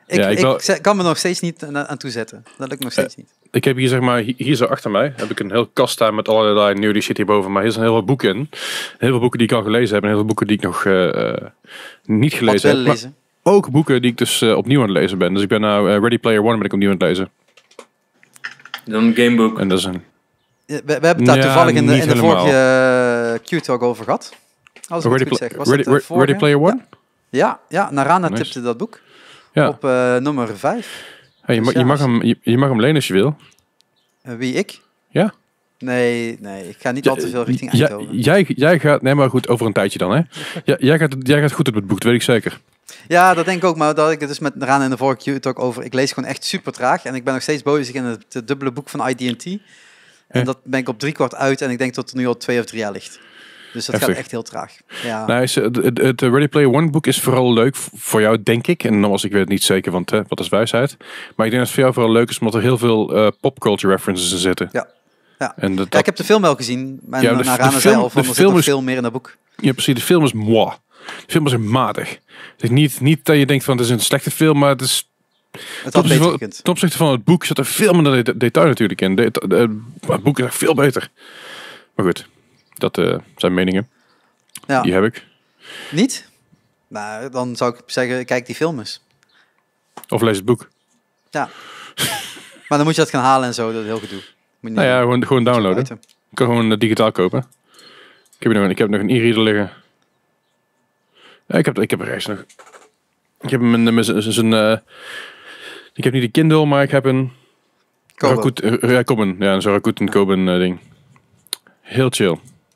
Ik kan me nog steeds niet aan toezetten. Dat lukt nog steeds niet. Ik heb hier zeg maar, hier zo achter mij, heb ik een heel kast staan met allerlei nerdy shit hierboven. Maar hier zijn heel veel boeken in. Heel veel boeken die ik al gelezen heb en heel veel boeken die ik nog niet gelezen heb. Lezen. Maar ook boeken die ik dus opnieuw aan het lezen ben. Dus ik ben nou Ready Player One ben ik opnieuw aan het lezen. Dan een gamebook. En dat is een... We hebben het daar toevallig in de vorige Q-talk over gehad. Als ik het goed zeg. Was Ready Player One? Ja, Narana tipte dat boek. Ja. Op nummer 5. Hey, je mag hem lenen als je wil. Wie, ik? Ja. Nee, ik ga niet al te veel richting Eindhoven. Jij gaat, nee maar goed, over een tijdje dan hè. Jij gaat goed op het boek, dat weet ik zeker. Ja, dat denk ik ook, maar dat ik het dus met Narana in de vorige Q-talk over. Ik lees gewoon echt super traag en ik ben nog steeds bezig in het dubbele boek van ID&T. En dat ben ik op 3/4 uit en ik denk dat het nu al 2 of 3 jaar ligt. Dus dat gaat echt heel traag. Ja. Nou, het Ready Player One boek is vooral leuk voor jou, denk ik. En nogmaals, ik weet het niet zeker, want wat is wijsheid. Maar ik denk dat het voor jou vooral leuk is, omdat er heel veel popculture references in zitten. Ja. En ik heb de film wel gezien. Maar Narana zei al van, er zit nog veel meer in dat boek. Ja, precies. De film is moi. De film is matig. Het is niet dat je denkt van, het is een slechte film, maar het is... Ten opzichte van het boek zit er veel minder detail natuurlijk in. Het boek is echt veel beter. Maar goed, dat zijn meningen. Ja. Die heb ik. Niet? Nou, dan zou ik zeggen, kijk die film eens. Of lees het boek. Ja. Maar dan moet je dat gaan halen en zo, dat is heel gedoe. Nou ja, gewoon downloaden. Je kan gewoon digitaal kopen. Ik heb nog een e-reader liggen. Ja, ik heb er rechts nog. Ik heb hem ik heb niet een Kindle, maar ik heb een Kobo. Ja, zo'n Rakuten Kobo ding. Heel chill.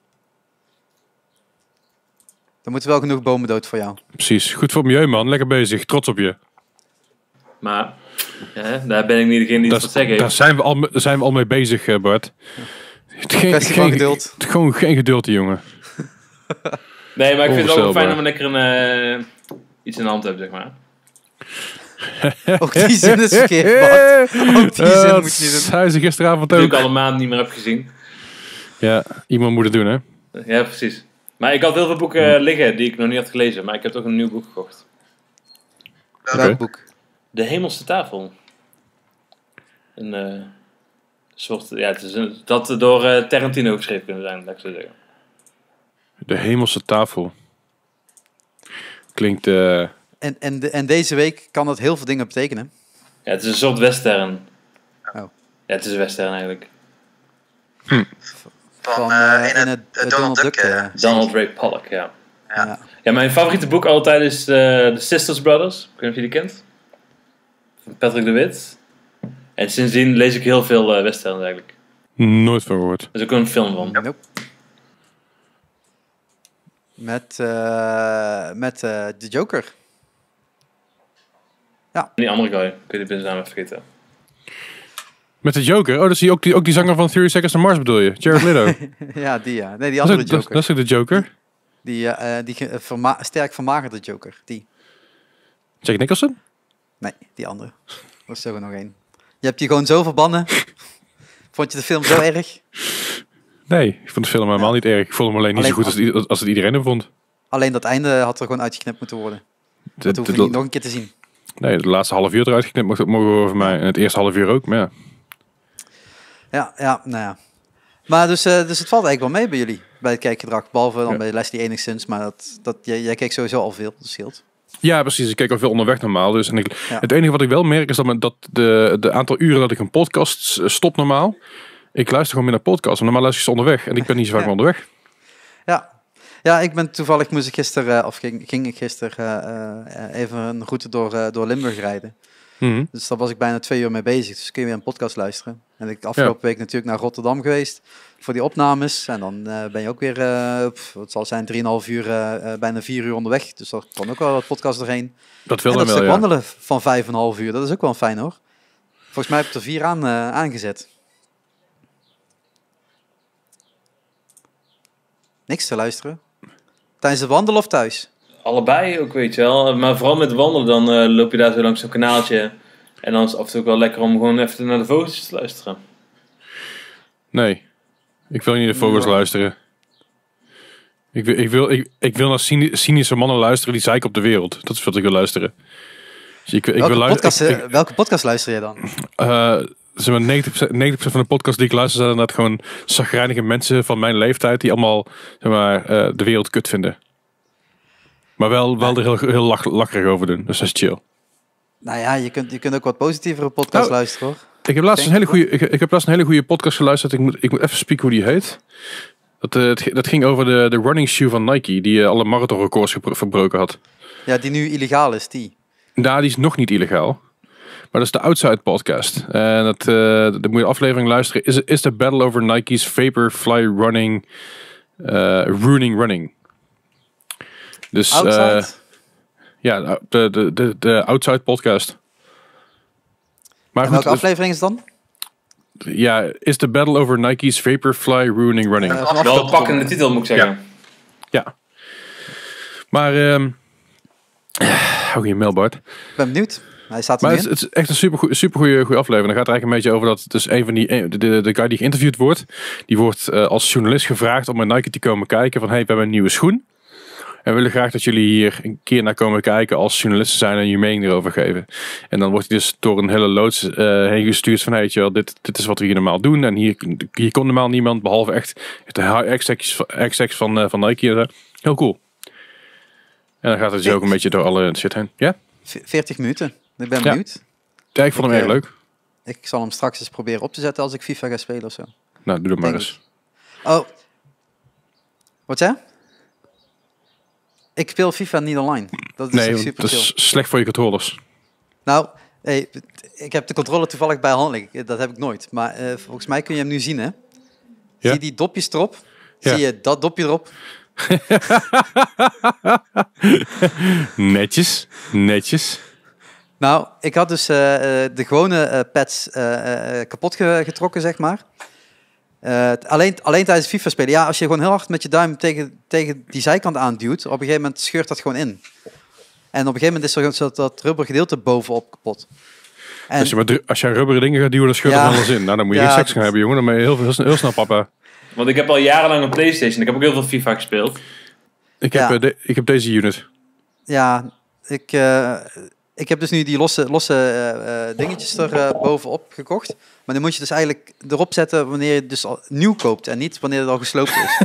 Dan moeten wel genoeg bomen dood voor jou. Precies. Goed voor het milieu, man. Lekker bezig. Trots op je. Maar daar ben ik niet degene die het wat zeggen. Daar zijn we al mee bezig, Bart. Geen geduld. Gewoon geen geduld, die jongen. Nee, maar ik vind het ook fijn dat we lekker iets in de hand hebben, zeg maar. Ook die zin is verkeerd, Bart. Ook die zin moet je niet doen. Hij is gisteravond ook. Die ik al een maand niet meer heb gezien. Ja, iemand moet het doen, hè? Ja, precies. Maar ik had heel veel boeken liggen die ik nog niet had gelezen. Maar ik heb toch een nieuw boek gekocht. Welk boek? De Hemelse Tafel. Een soort... Ja, het is dat door Tarantino geschreven kunnen zijn, laat ik zo zeggen. De Hemelse Tafel. Klinkt... En deze week kan dat heel veel dingen betekenen. Ja, het is een soort western. Oh. Ja, het is een western eigenlijk. Van Donald Duck. Donald Ray Pollock, ja. Ja, mijn favoriete boek altijd is The Sisters Brothers. Ik weet niet of je die kent. Van Patrick de Wit. En sindsdien lees ik heel veel westerns eigenlijk. Nooit van gehoord. Er is ook een film van. Nope. Met de Joker. Ja. Die andere guy. Ik weet die naam even vergeten. Met de Joker? Oh, dat is ook die zanger van 30 Seconds to Mars bedoel je? Jared Leto. Ja, die ja. Nee, die andere Joker. Dat is ook de Joker? Die sterk vermagerde Joker. Die. Jack Nicholson? Nee, die andere. Er is er nog één. Je hebt die gewoon zo verbannen. Vond je de film zo erg? Nee, ik vond de film helemaal niet erg. Ik vond hem alleen niet zo goed als het iedereen hem vond. Alleen dat einde had er gewoon uitgeknipt moeten worden. Dat hoef je niet nog een keer te zien. Nee, de laatste half uur eruit geknipt mogen voor mij. En het eerste half uur ook, maar ja. Ja, nou ja. Maar dus het valt eigenlijk wel mee bij jullie, bij het kijkgedrag. Behalve dan bij Leslie enigszins, maar jij keek sowieso al veel, dat scheelt. Ja, precies. Ik kijk al veel onderweg normaal. Dus het enige wat ik wel merk is dat de aantal uren dat ik een podcast stop normaal. Ik luister gewoon meer naar podcasts. Normaal luister ik ze onderweg. En ik ben niet zo vaak onderweg. Ja, ik ben toevallig ging ik gisteren even een route door Limburg rijden. Mm-hmm. Dus daar was ik bijna 2 uur mee bezig. Dus kun je weer een podcast luisteren. En ik afgelopen week natuurlijk naar Rotterdam geweest voor die opnames. En dan ben je ook weer, het zal zijn 3,5 uur, bijna 4 uur onderweg. Dus er kan ook wel wat podcast doorheen. Dat wil en dan dat wel, stuk wandelen van 5,5 uur, dat is ook wel fijn hoor. Volgens mij heb ik er 4 aangezet. Niks te luisteren. Tijdens het wandelen of thuis? Allebei ook, weet je wel. Maar vooral met wandelen, dan loop je daar zo langs zo'n kanaaltje. En dan is het af en toe ook wel lekker om gewoon even naar de vogeltjes te luisteren. Nee, ik wil niet naar de vogels luisteren. Ik wil naar cynische mannen luisteren die zeiken op de wereld. Dat is wat ik wil luisteren. Dus welke podcast luister je dan? Zeg maar 90% van de podcast die ik luister zijn inderdaad gewoon chagrijnige mensen van mijn leeftijd die allemaal zeg maar, de wereld kut vinden. Maar wel er heel lacherig over doen. Dus dat is chill. Nou ja, je kunt ook wat positievere podcasts luisteren, hoor. Ik heb laatst een hele goede podcast geluisterd. Ik moet even spieken hoe die heet. Dat ging over de running shoe van Nike, die alle marathonrecords verbroken had. Ja, die nu illegaal is, die. Nou, die is nog niet illegaal. Maar dat is de Outside podcast. En dat moet je aflevering luisteren. Is the battle over Nike's Vaporfly running ruining running. Dus Outside? Ja, de Outside podcast. Maar en welke aflevering is het dan? Ja, is the battle over Nike's Vaporfly ruining running. Wel een pakkende titel, moet ik zeggen. Ja. Maar hou je mail, Bart. Ik ben benieuwd. Hij staat er maar nu in. Het is echt een super goede aflevering. Dan gaat het eigenlijk een beetje over dat dus een van de guy die geïnterviewd wordt, die wordt als journalist gevraagd om bij Nike te komen kijken van hey, we hebben een nieuwe schoen. En we willen graag dat jullie hier een keer naar komen kijken als journalisten zijn en je mening erover geven. En dan wordt hij dus door een hele loods heen gestuurd van hey, dit is wat we hier normaal doen. En hier kon normaal niemand, behalve echt de execs van Nike. Heel cool. En dan gaat het dus ook een beetje door alle shit heen. Ja? 40 minuten. Ik ben benieuwd. Ja, ik vond hem erg leuk. Ik zal hem straks eens proberen op te zetten als ik FIFA ga spelen of zo. Nou, doe dat maar eens. Oh. Wat zei je? Ik speel FIFA niet online. Dat is super dat is slecht voor je controllers. Nou, hey, ik heb de controller toevallig bij hand liggen. Dat heb ik nooit. Maar volgens mij kun je hem nu zien, hè? Ja? Zie je die dopjes erop? Ja. Zie je dat dopje erop? Netjes. Nou, ik had dus de gewone pads kapot getrokken, zeg maar. Alleen tijdens FIFA spelen. Ja, als je gewoon heel hard met je duim tegen die zijkant aanduwt, op een gegeven moment scheurt dat gewoon in. En op een gegeven moment is er dat rubber gedeelte bovenop kapot. En als je rubberen dingen gaat duwen, dan scheurt er alles in. Nou, dan moet je geen seks gaan hebben, jongen. Dan ben je heel snel papa. Want ik heb al jarenlang een PlayStation. Ik heb ook heel veel FIFA gespeeld. Ik heb deze unit. Ja, ik heb dus nu die losse dingetjes er bovenop gekocht. Maar dan moet je dus eigenlijk erop zetten wanneer je het dus al nieuw koopt en niet wanneer het al gesloopt is.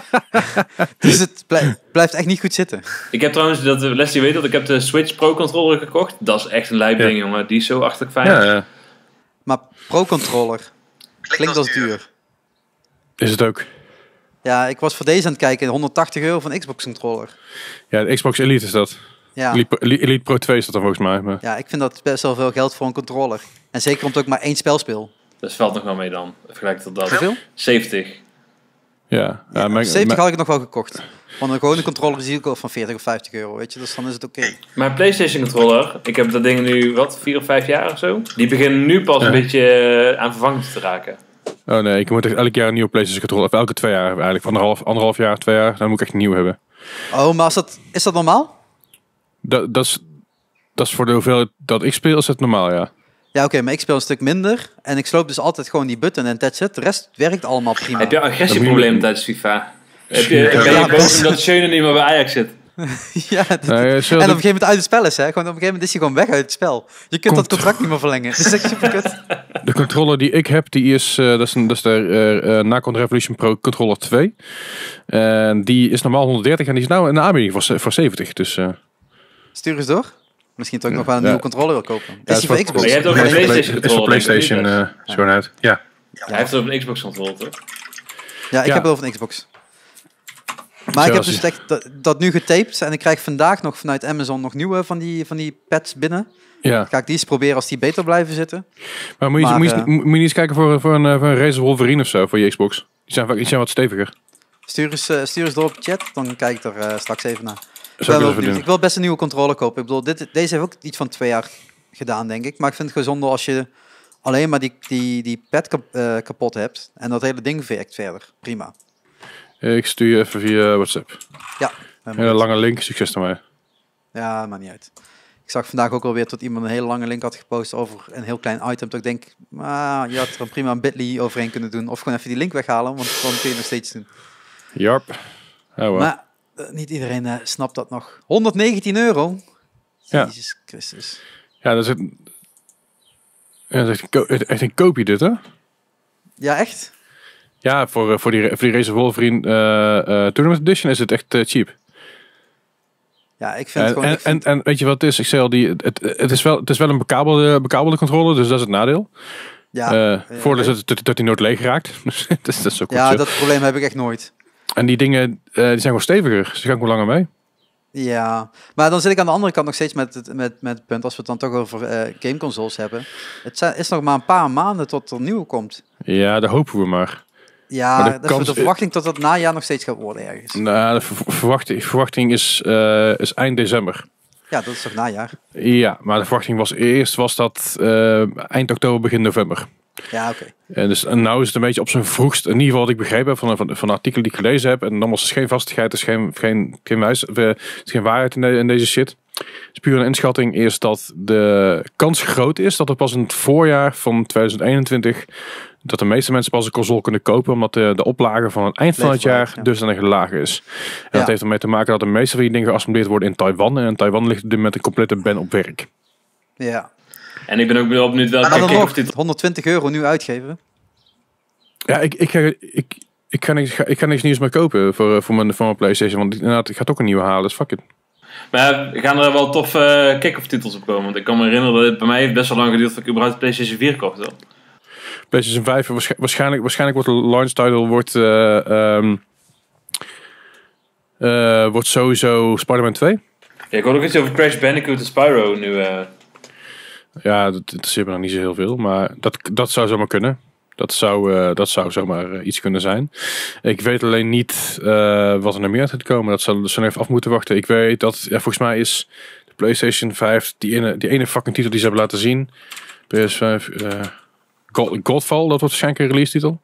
Dus het blijft echt niet goed zitten. Ik heb trouwens, Leslie weet dat, ik heb de Switch Pro Controller gekocht. Dat is echt een lijp ding, jongen. Die is zo achterlijk fijn. Ja. Maar Pro Controller klinkt als duur. Is het ook. Ja, ik was voor deze aan het kijken. €180 voor een Xbox controller. Ja, de Xbox Elite is dat. Ja. Elite Pro 2 is dat dan volgens mij. Maar... Ja, ik vind dat best wel veel geld voor een controller. En zeker omdat ik maar 1 spel speel. Dat valt nog wel mee dan. Vergelijk tot dat. Hoeveel? 70. Ja. 70 had ik nog wel gekocht. Want een gewone controller zie ik al van €40 of €50. Weet je, dus dan is het oké. Mijn PlayStation controller, ik heb dat ding nu, 4 of 5 jaar of zo. Die beginnen nu pas een beetje aan vervanging te raken. Oh nee, ik moet echt elk jaar een nieuwe PlayStation controller. Of elke 2 jaar eigenlijk. Anderhalf jaar, 2 jaar. Dan moet ik echt een nieuw hebben. Oh, maar is dat normaal? Dat is voor de hoeveelheid dat ik speel, is het normaal, ja. Ja, oké, maar ik speel een stuk minder. En ik sloop dus altijd gewoon die button en that's it. De rest werkt allemaal prima. Heb je agressieproblemen tijdens FIFA? Ben je boos omdat Schöne niet meer bij Ajax zit? Ja, en op een gegeven moment uit het spel is, hè. Gewoon, op een gegeven moment is hij gewoon weg uit het spel. Je kunt dat contract niet meer verlengen. Dat is echt super kut. De controller die ik heb, die is, dat is de Nacon Revolution Pro Controller 2. En die is normaal 130 en die is nou in de aanbieding voor 70. Dus... Stuur eens door. Misschien toch nog wel een nieuwe controller wil kopen. Ja, is die voor Xbox? Maar je hebt ook een PlayStation controller. Het is voor PlayStation zo'n uit. Ja. Hij heeft het op een Xbox controller, toch? Ja, ik heb het over een Xbox. Maar ik heb dus echt dat nu getaped. En ik krijg vandaag nog vanuit Amazon nog nieuwe van die pads binnen. Ja. Ga ik die eens proberen als die beter blijven zitten. Maar moet je niet eens kijken voor een Razer Wolverine of zo voor je Xbox? Die zijn wat steviger. Stuur eens door op de chat. Dan kijk ik er straks even naar. Ik wil best een nieuwe controller kopen. Ik bedoel, deze heeft ook iets van 2 jaar gedaan, denk ik. Maar ik vind het gezonder als je alleen maar die pad kapot hebt. En dat hele ding werkt verder. Prima. Ik stuur je even via WhatsApp. Ja. Een hele lange link. Succes ermee. Ja, maakt niet uit. Ik zag vandaag ook alweer dat iemand een hele lange link had gepost over een heel klein item. Dat ik denk, je had er prima een bit.ly overheen kunnen doen. Of gewoon even die link weghalen, want dan kun je nog steeds doen. Jarp. Oh, maar niet iedereen snapt dat nog. €119. Ja. Jezus Christus. Ja, dat is echt een koopje dit, hè? Ja, echt? Ja, voor die Razer Wolverine Tournament Edition is het echt cheap. Ja, ik vind het gewoon... En weet je wat het is? Ik zei al, het is wel een bekabelde controller, dus dat is het nadeel. Ja, voordeel is dat hij nooit leeg raakt. Dat is ook ja, dat probleem heb ik echt nooit. En die dingen die zijn gewoon steviger. Ze gaan gewoon langer mee. Ja, maar dan zit ik aan de andere kant nog steeds met het punt, als we het dan toch over gameconsoles hebben. Het is nog maar een paar maanden tot er nieuwe komt. Ja, dat hopen we maar. Ja, de verwachting tot het najaar nog steeds gaat worden ergens. Nou, de verwachting is eind december. Ja, dat is toch najaar? Ja, maar de verwachting was dat eind oktober, begin november. Ja, oké. En nou is het een beetje op zijn vroegst, in ieder geval wat ik begrepen heb van de artikelen die ik gelezen heb. En dan was het geen vastigheid, het is geen waarheid in deze shit. Dus puur een inschatting is dat de kans groot is dat er pas in het voorjaar van 2021 dat de meeste mensen pas een console kunnen kopen, omdat de oplage van het eind van het jaar dusdanig laag is. En dat heeft ermee te maken dat de meeste van die dingen geassembleerd worden in Taiwan. En in Taiwan ligt er met een complete ban op werk. Ja. En ik ben ook wel benieuwd welke nog €120 nu uitgeven. Ja, ik ga niks nieuws meer kopen voor mijn PlayStation, want inderdaad, ik ga toch een nieuwe halen, dus fuck it. Maar gaan er wel toffe kick-off titels op komen? Want ik kan me herinneren dat het bij mij heeft best wel lang geduurd dat ik überhaupt de PlayStation 4 kocht. Hoor. PlayStation 5, waarschijnlijk wordt de launch title wordt sowieso Spider-Man 2. Ja, ik hoor ook iets over Crash Bandicoot en Spyro nu. Ja, dat interesseert me nog niet zo heel veel, maar dat zou zomaar kunnen. Dat zou zomaar iets kunnen zijn. Ik weet alleen niet wat er nog meer uit gaat komen. Dat zullen we even af moeten wachten. Ik weet dat, volgens mij is de PlayStation 5, die ene fucking titel die ze hebben laten zien. PS5, Godfall, dat wordt waarschijnlijk een release titel.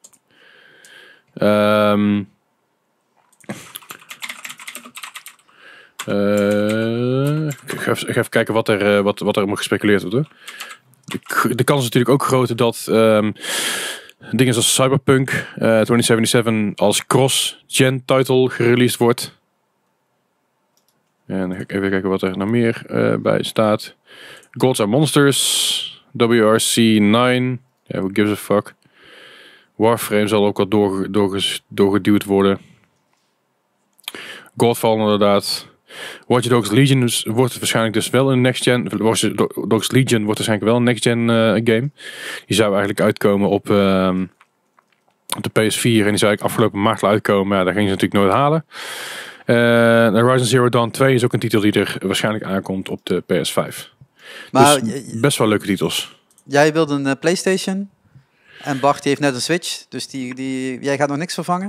Ik ga even kijken wat er om gespeculeerd wordt. Hoor. De kans is natuurlijk ook groot dat dingen zoals Cyberpunk 2077 als cross-gen title gereleased wordt. En dan ga ik even kijken wat er nog meer bij staat. Gods and Monsters, WRC 9, who gives a fuck. Warframe zal ook wel doorgeduwd worden. Godfall inderdaad. Watch Dogs Legion wordt waarschijnlijk dus wel een next-gen. Watch Dogs Legion wordt waarschijnlijk wel een next-gen game. Die zou eigenlijk uitkomen op de PS4 en die zou eigenlijk afgelopen maart uitkomen. Maar ja, daar ging ze natuurlijk nooit halen. Horizon Zero Dawn 2 is ook een titel die er waarschijnlijk aankomt op de PS5. Maar dus best wel leuke titels. Jij wilde een PlayStation en Bart die heeft net een Switch. Dus jij gaat nog niks vervangen?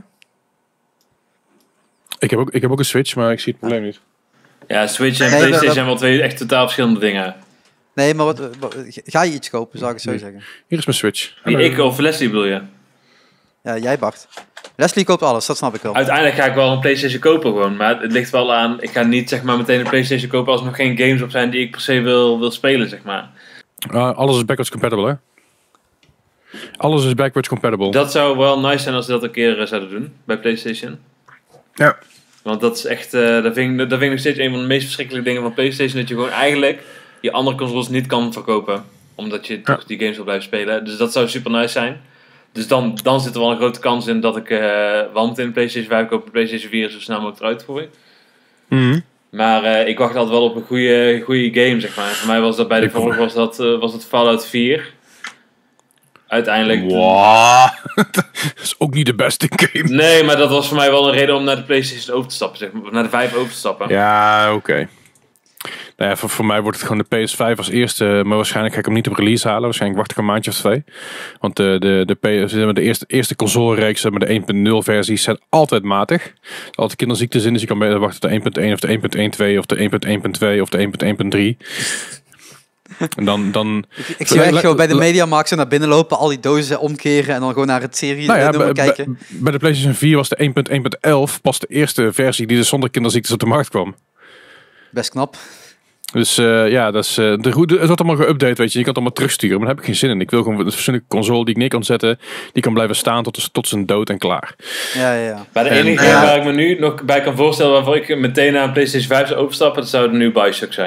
Ik heb ook een Switch, maar ik zie het probleem niet. Ja, Switch en PlayStation zijn wel twee echt totaal verschillende dingen. Nee, maar ga je iets kopen, zou ik het zo zeggen? Hier is mijn Switch. Ik of Leslie bedoel je? Ja, jij Bart. Leslie koopt alles, dat snap ik wel. Uiteindelijk ga ik wel een PlayStation kopen gewoon. Maar het ligt wel aan, ik ga niet zeg maar meteen een PlayStation kopen als er nog geen games op zijn die ik per se wil spelen, zeg maar. Alles is backwards compatible, hè? Alles is backwards compatible. Dat zou wel nice zijn als ze dat een keer zouden doen bij PlayStation. Ja. Want dat is echt, dat vind ik nog steeds een van de meest verschrikkelijke dingen van PlayStation. Dat je gewoon eigenlijk je andere consoles niet kan verkopen. Omdat je toch die games wil blijven spelen. Dus dat zou super nice zijn. Dus dan zit er wel een grote kans in dat ik wel meteen een PlayStation 5 koop. Een PlayStation 4 zo snel mogelijk eruit gooi. Mm-hmm. Maar ik wacht altijd wel op een goede game, zeg maar. En voor mij was dat bij de vorige was dat Fallout 4. Uiteindelijk. Wow. Dat is ook niet de beste game. Nee, maar dat was voor mij wel een reden om naar de PlayStation over te stappen, zeg maar. Naar de 5 over te stappen. Ja, oké. Nou ja, voor mij wordt het gewoon de PS5 als eerste. Maar waarschijnlijk ga ik hem niet op release halen. Waarschijnlijk wacht ik een maandje of 2. Want de eerste console-reeksen met de 1.0 versies zijn altijd matig. Er zijn altijd kinderziektes in. Dus je kan beter wachten op de 1.1 of de 1.1.2 of de 1.1.2 of de 1.1.3. En dan ik zie echt gewoon bij de Mediamarkt zo naar binnen lopen, al die dozen omkeren en dan gewoon naar het serie kijken. Bij de PlayStation 4 was de 1.1.11 pas de eerste versie die dus zonder kinderziektes op de markt kwam. Best knap. Dus dat is, het wordt allemaal geüpdate, weet je. Je kan het allemaal terugsturen, maar daar heb ik geen zin in. Ik wil gewoon een fatsoenlijke console die ik neer kan zetten, die kan blijven staan tot zijn dood en klaar. Ja. Maar de enige waar ik me nu nog bij kan voorstellen waarvoor ik meteen naar een PlayStation 5 zou overstappen, dat zou de nieuwe Bioshock zijn.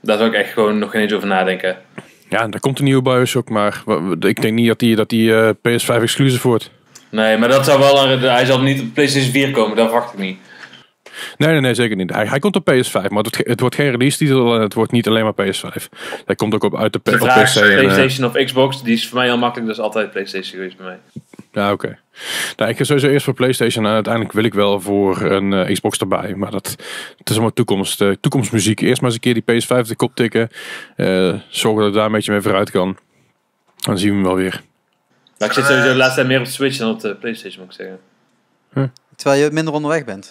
Daar zou ik echt gewoon nog geen eens over nadenken. Ja, daar komt een nieuwe Bioshock, maar ik denk niet dat die PS5 exclusive wordt. Nee, maar dat zou wel... Hij zal niet op PlayStation 4 komen, dat verwacht ik niet. Nee, zeker niet. Hij komt op PS5, maar het wordt geen release titel en het wordt niet alleen maar PS5. Hij komt ook uit de De op vraag PC. PlayStation of Xbox, die is voor mij heel makkelijk, dat is altijd PlayStation geweest bij mij. Ja, oké. Nou, ik ga sowieso eerst voor PlayStation en uiteindelijk wil ik wel voor een Xbox erbij. Maar het is allemaal toekomstmuziek. Eerst maar eens een keer die PS5 de kop tikken. Zorgen dat ik daar een beetje mee vooruit kan. Dan zien we hem wel weer. Maar ik zit sowieso de laatste tijd meer op de Switch dan op de PlayStation, moet ik zeggen. Terwijl je minder onderweg bent.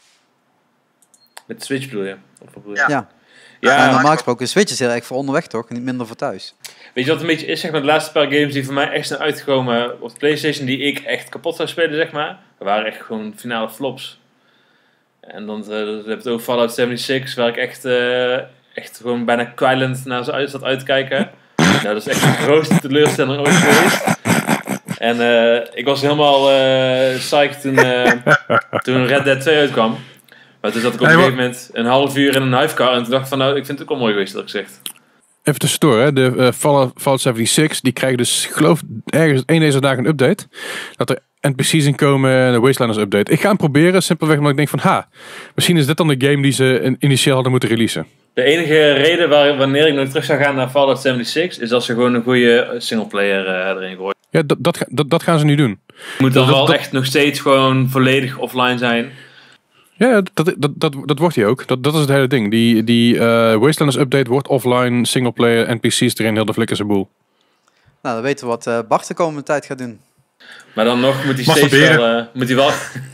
Met de Switch bedoel je? Of wat bedoel je? Ja. Ja, Normaal gesproken, Switch is heel erg voor onderweg toch? Niet minder voor thuis. weet je wat een beetje is, zeg maar, de laatste paar games die voor mij echt zijn uitgekomen op de PlayStation, die ik echt kapot zou spelen, zeg maar. Dat waren echt gewoon finale flops. En dan heb je het ook Fallout 76, waar ik echt gewoon bijna kwijlend naar zo zat uit te kijken. Nou, dat is echt de grootste teleurstelling ooit geweest. En ik was helemaal psyched toen Red Dead 2 uitkwam. Maar toen zat ik op een gegeven moment een half uur in een huifkar en toen dacht ik van, nou, ik vind het ook wel mooi geweest, dat ik zeg. Even tussendoor, hè. De Fallout 76, die krijgen dus, geloof ergens één deze dagen een update. Dat er NPC's in komen en een Wastelanders update. Ik ga hem proberen, simpelweg omdat ik denk van, misschien is dit dan de game die ze initieel hadden moeten releasen. De enige reden wanneer ik nog terug zou gaan naar Fallout 76 is als ze gewoon een goede singleplayer erin gooien. Ja, dat gaan ze nu doen. Moet dan wel echt nog steeds gewoon volledig offline zijn. Ja, dat wordt hij ook. Dat is het hele ding. Die Wastelanders update wordt offline, singleplayer, NPC's erin, heel de flikkers en boel. Nou, dan weten we wat Bart de komende tijd gaat doen. Maar dan nog moet hij steeds wel...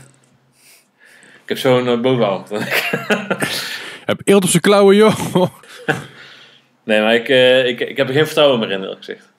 Ik heb zo'n bovenhand. Heb eelt op zijn klauwen, joh. Nee, maar ik heb er geen vertrouwen meer in, eerlijk gezegd.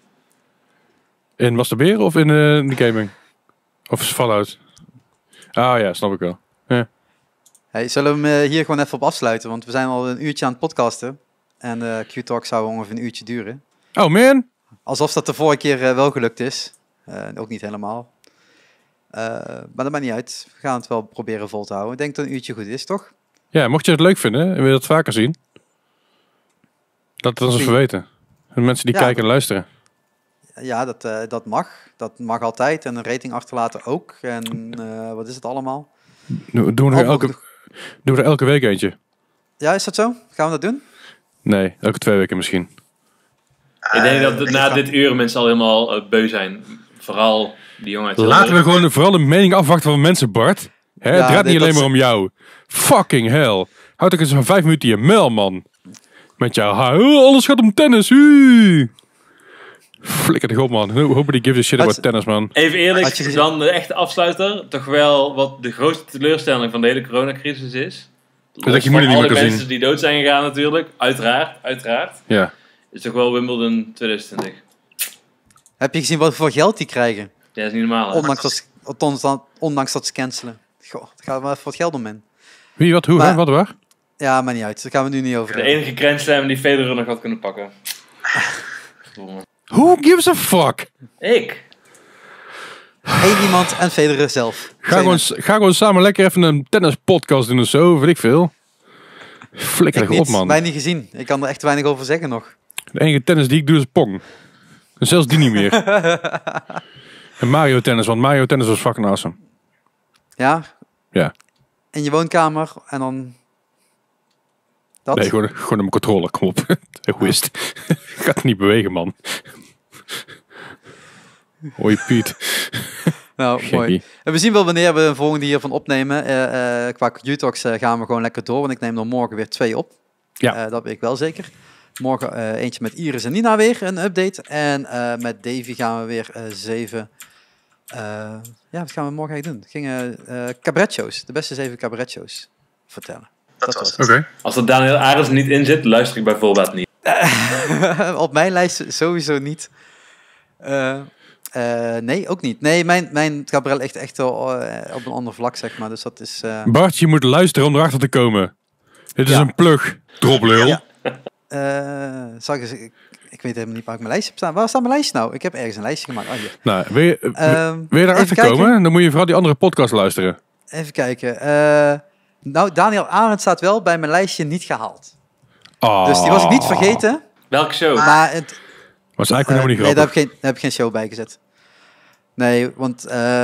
In masturberen of in de gaming? Of Fallout? Ah ja, snap ik wel. Ja. Hey, zullen we hem hier gewoon even op afsluiten? Want we zijn al een uurtje aan het podcasten. En Q-Talk zou ongeveer een uurtje duren. Oh man! Alsof dat de vorige keer wel gelukt is. Ook niet helemaal. Maar dat maakt niet uit. We gaan het wel proberen vol te houden. Ik denk dat een uurtje goed is, toch? Ja, mocht je het leuk vinden en wil je dat vaker zien, laat het ons even weten. De mensen die kijken en luisteren. Ja, dat mag. Dat mag altijd. En een rating achterlaten ook. En wat is het allemaal? Doen we er elke week eentje? Ja, is dat zo? Gaan we dat doen? Nee, elke 2 weken misschien. Ik denk dat na dit uur mensen al helemaal beu zijn. Vooral die jongen uit Laten we gewoon vooral de mening afwachten van mensen, Bart. Het draait niet alleen maar om jou. Fucking hell. Houd ik eens van 5 minuten je mel, man. Met jou. Alles gaat om tennis. Flikker de god, man. Nobody gives a shit about tennis, man. Even eerlijk, dan de echte afsluiter. Toch wel wat de grootste teleurstelling van de hele coronacrisis is. Dat je moeder niet meer kan zien. Alle mensen die dood zijn gegaan natuurlijk. Uiteraard. Ja. Is toch wel Wimbledon 2020. Heb je gezien wat voor geld die krijgen? Ja, dat is niet normaal. Ondanks dat ze cancelen. Goh, daar gaat wel even wat geld om in. Wie, wat, hoe, maar, wat, waar? Ja, maar niet uit. Daar gaan we nu niet over. De enige Grand Slam die Federer nog had kunnen pakken. Who gives a fuck? Ik. Eén iemand en Federer zelf. Ga gewoon samen lekker even een tennispodcast doen of zo, weet ik veel. Flikker op, man. Mij niet gezien. Ik kan er echt weinig over zeggen nog. De enige tennis die ik doe is Pong. En zelfs die niet meer. En Mario tennis, want Mario tennis was fucking awesome. Ja? Ja. In je woonkamer en dan... Dat? Nee, gewoon op mijn controle, kom op. Egoïst. Gaat niet bewegen, man. Hoi Piet. Nou, mooi. En we zien wel wanneer we een volgende hiervan opnemen. Qua Q-Talks gaan we gewoon lekker door. Want ik neem er morgen weer 2 op. Ja. Dat weet ik wel zeker. Morgen eentje met Iris en Nina weer, een update. En met Davy gaan we weer 7... wat gaan we morgen eigenlijk doen? Gingen cabaretshows, de beste 7 cabaretshows vertellen. Dat was het. Okay. Als er Daniel Arends niet in zit, luister ik bijvoorbeeld niet. Op mijn lijst sowieso niet. Nee, ook niet. Nee, mijn cabaret ligt echt op een ander vlak, zeg maar. Dus dat is... Bart, je moet luisteren om erachter te komen. Dit is een plug. Droplul. Ja. Ik weet helemaal niet waar ik mijn lijstje heb staan. Waar staat mijn lijstje nou? Ik heb ergens een lijstje gemaakt. Oh, hier. Nou, wil je erachter komen? Dan moet je vooral die andere podcast luisteren. Even kijken. Nou, Daniel Arendt staat wel bij mijn lijstje niet gehaald. Oh. Dus die was ik niet vergeten. Welke show? Maar het, Was eigenlijk helemaal niet nee, grappig. daar heb ik geen show bij gezet. Nee, want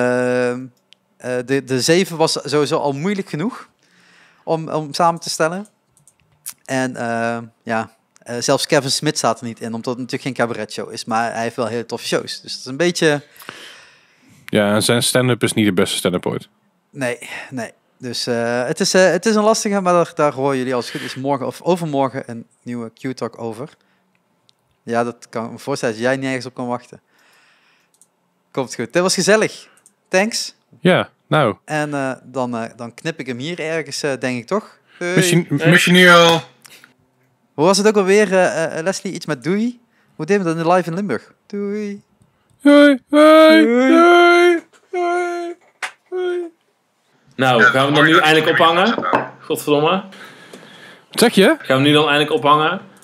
de 7 was sowieso al moeilijk genoeg om samen te stellen. En zelfs Kevin Smith staat er niet in, omdat het natuurlijk geen cabaretshow is. Maar hij heeft wel hele toffe shows. Dus het is een beetje... Ja, en zijn stand-up is niet de beste stand-up ooit. Nee. Dus het is een lastige, maar daar horen jullie als het goed is morgen of overmorgen een nieuwe Q-Talk over. Ja, dat kan ik me voorstellen dat jij nergens op kan wachten. Komt goed. Dit was gezellig. Thanks. Ja, nou. En dan knip ik hem hier ergens, denk ik toch? Missionaal. Hoe was het ook alweer, Leslie? Iets met doei? Hoe deden we dat in live in Limburg? Doei. Hoi. Nou, gaan we hem dan nu eindelijk ophangen? Godverdomme. Wat zeg je? Gaan we hem nu dan eindelijk ophangen?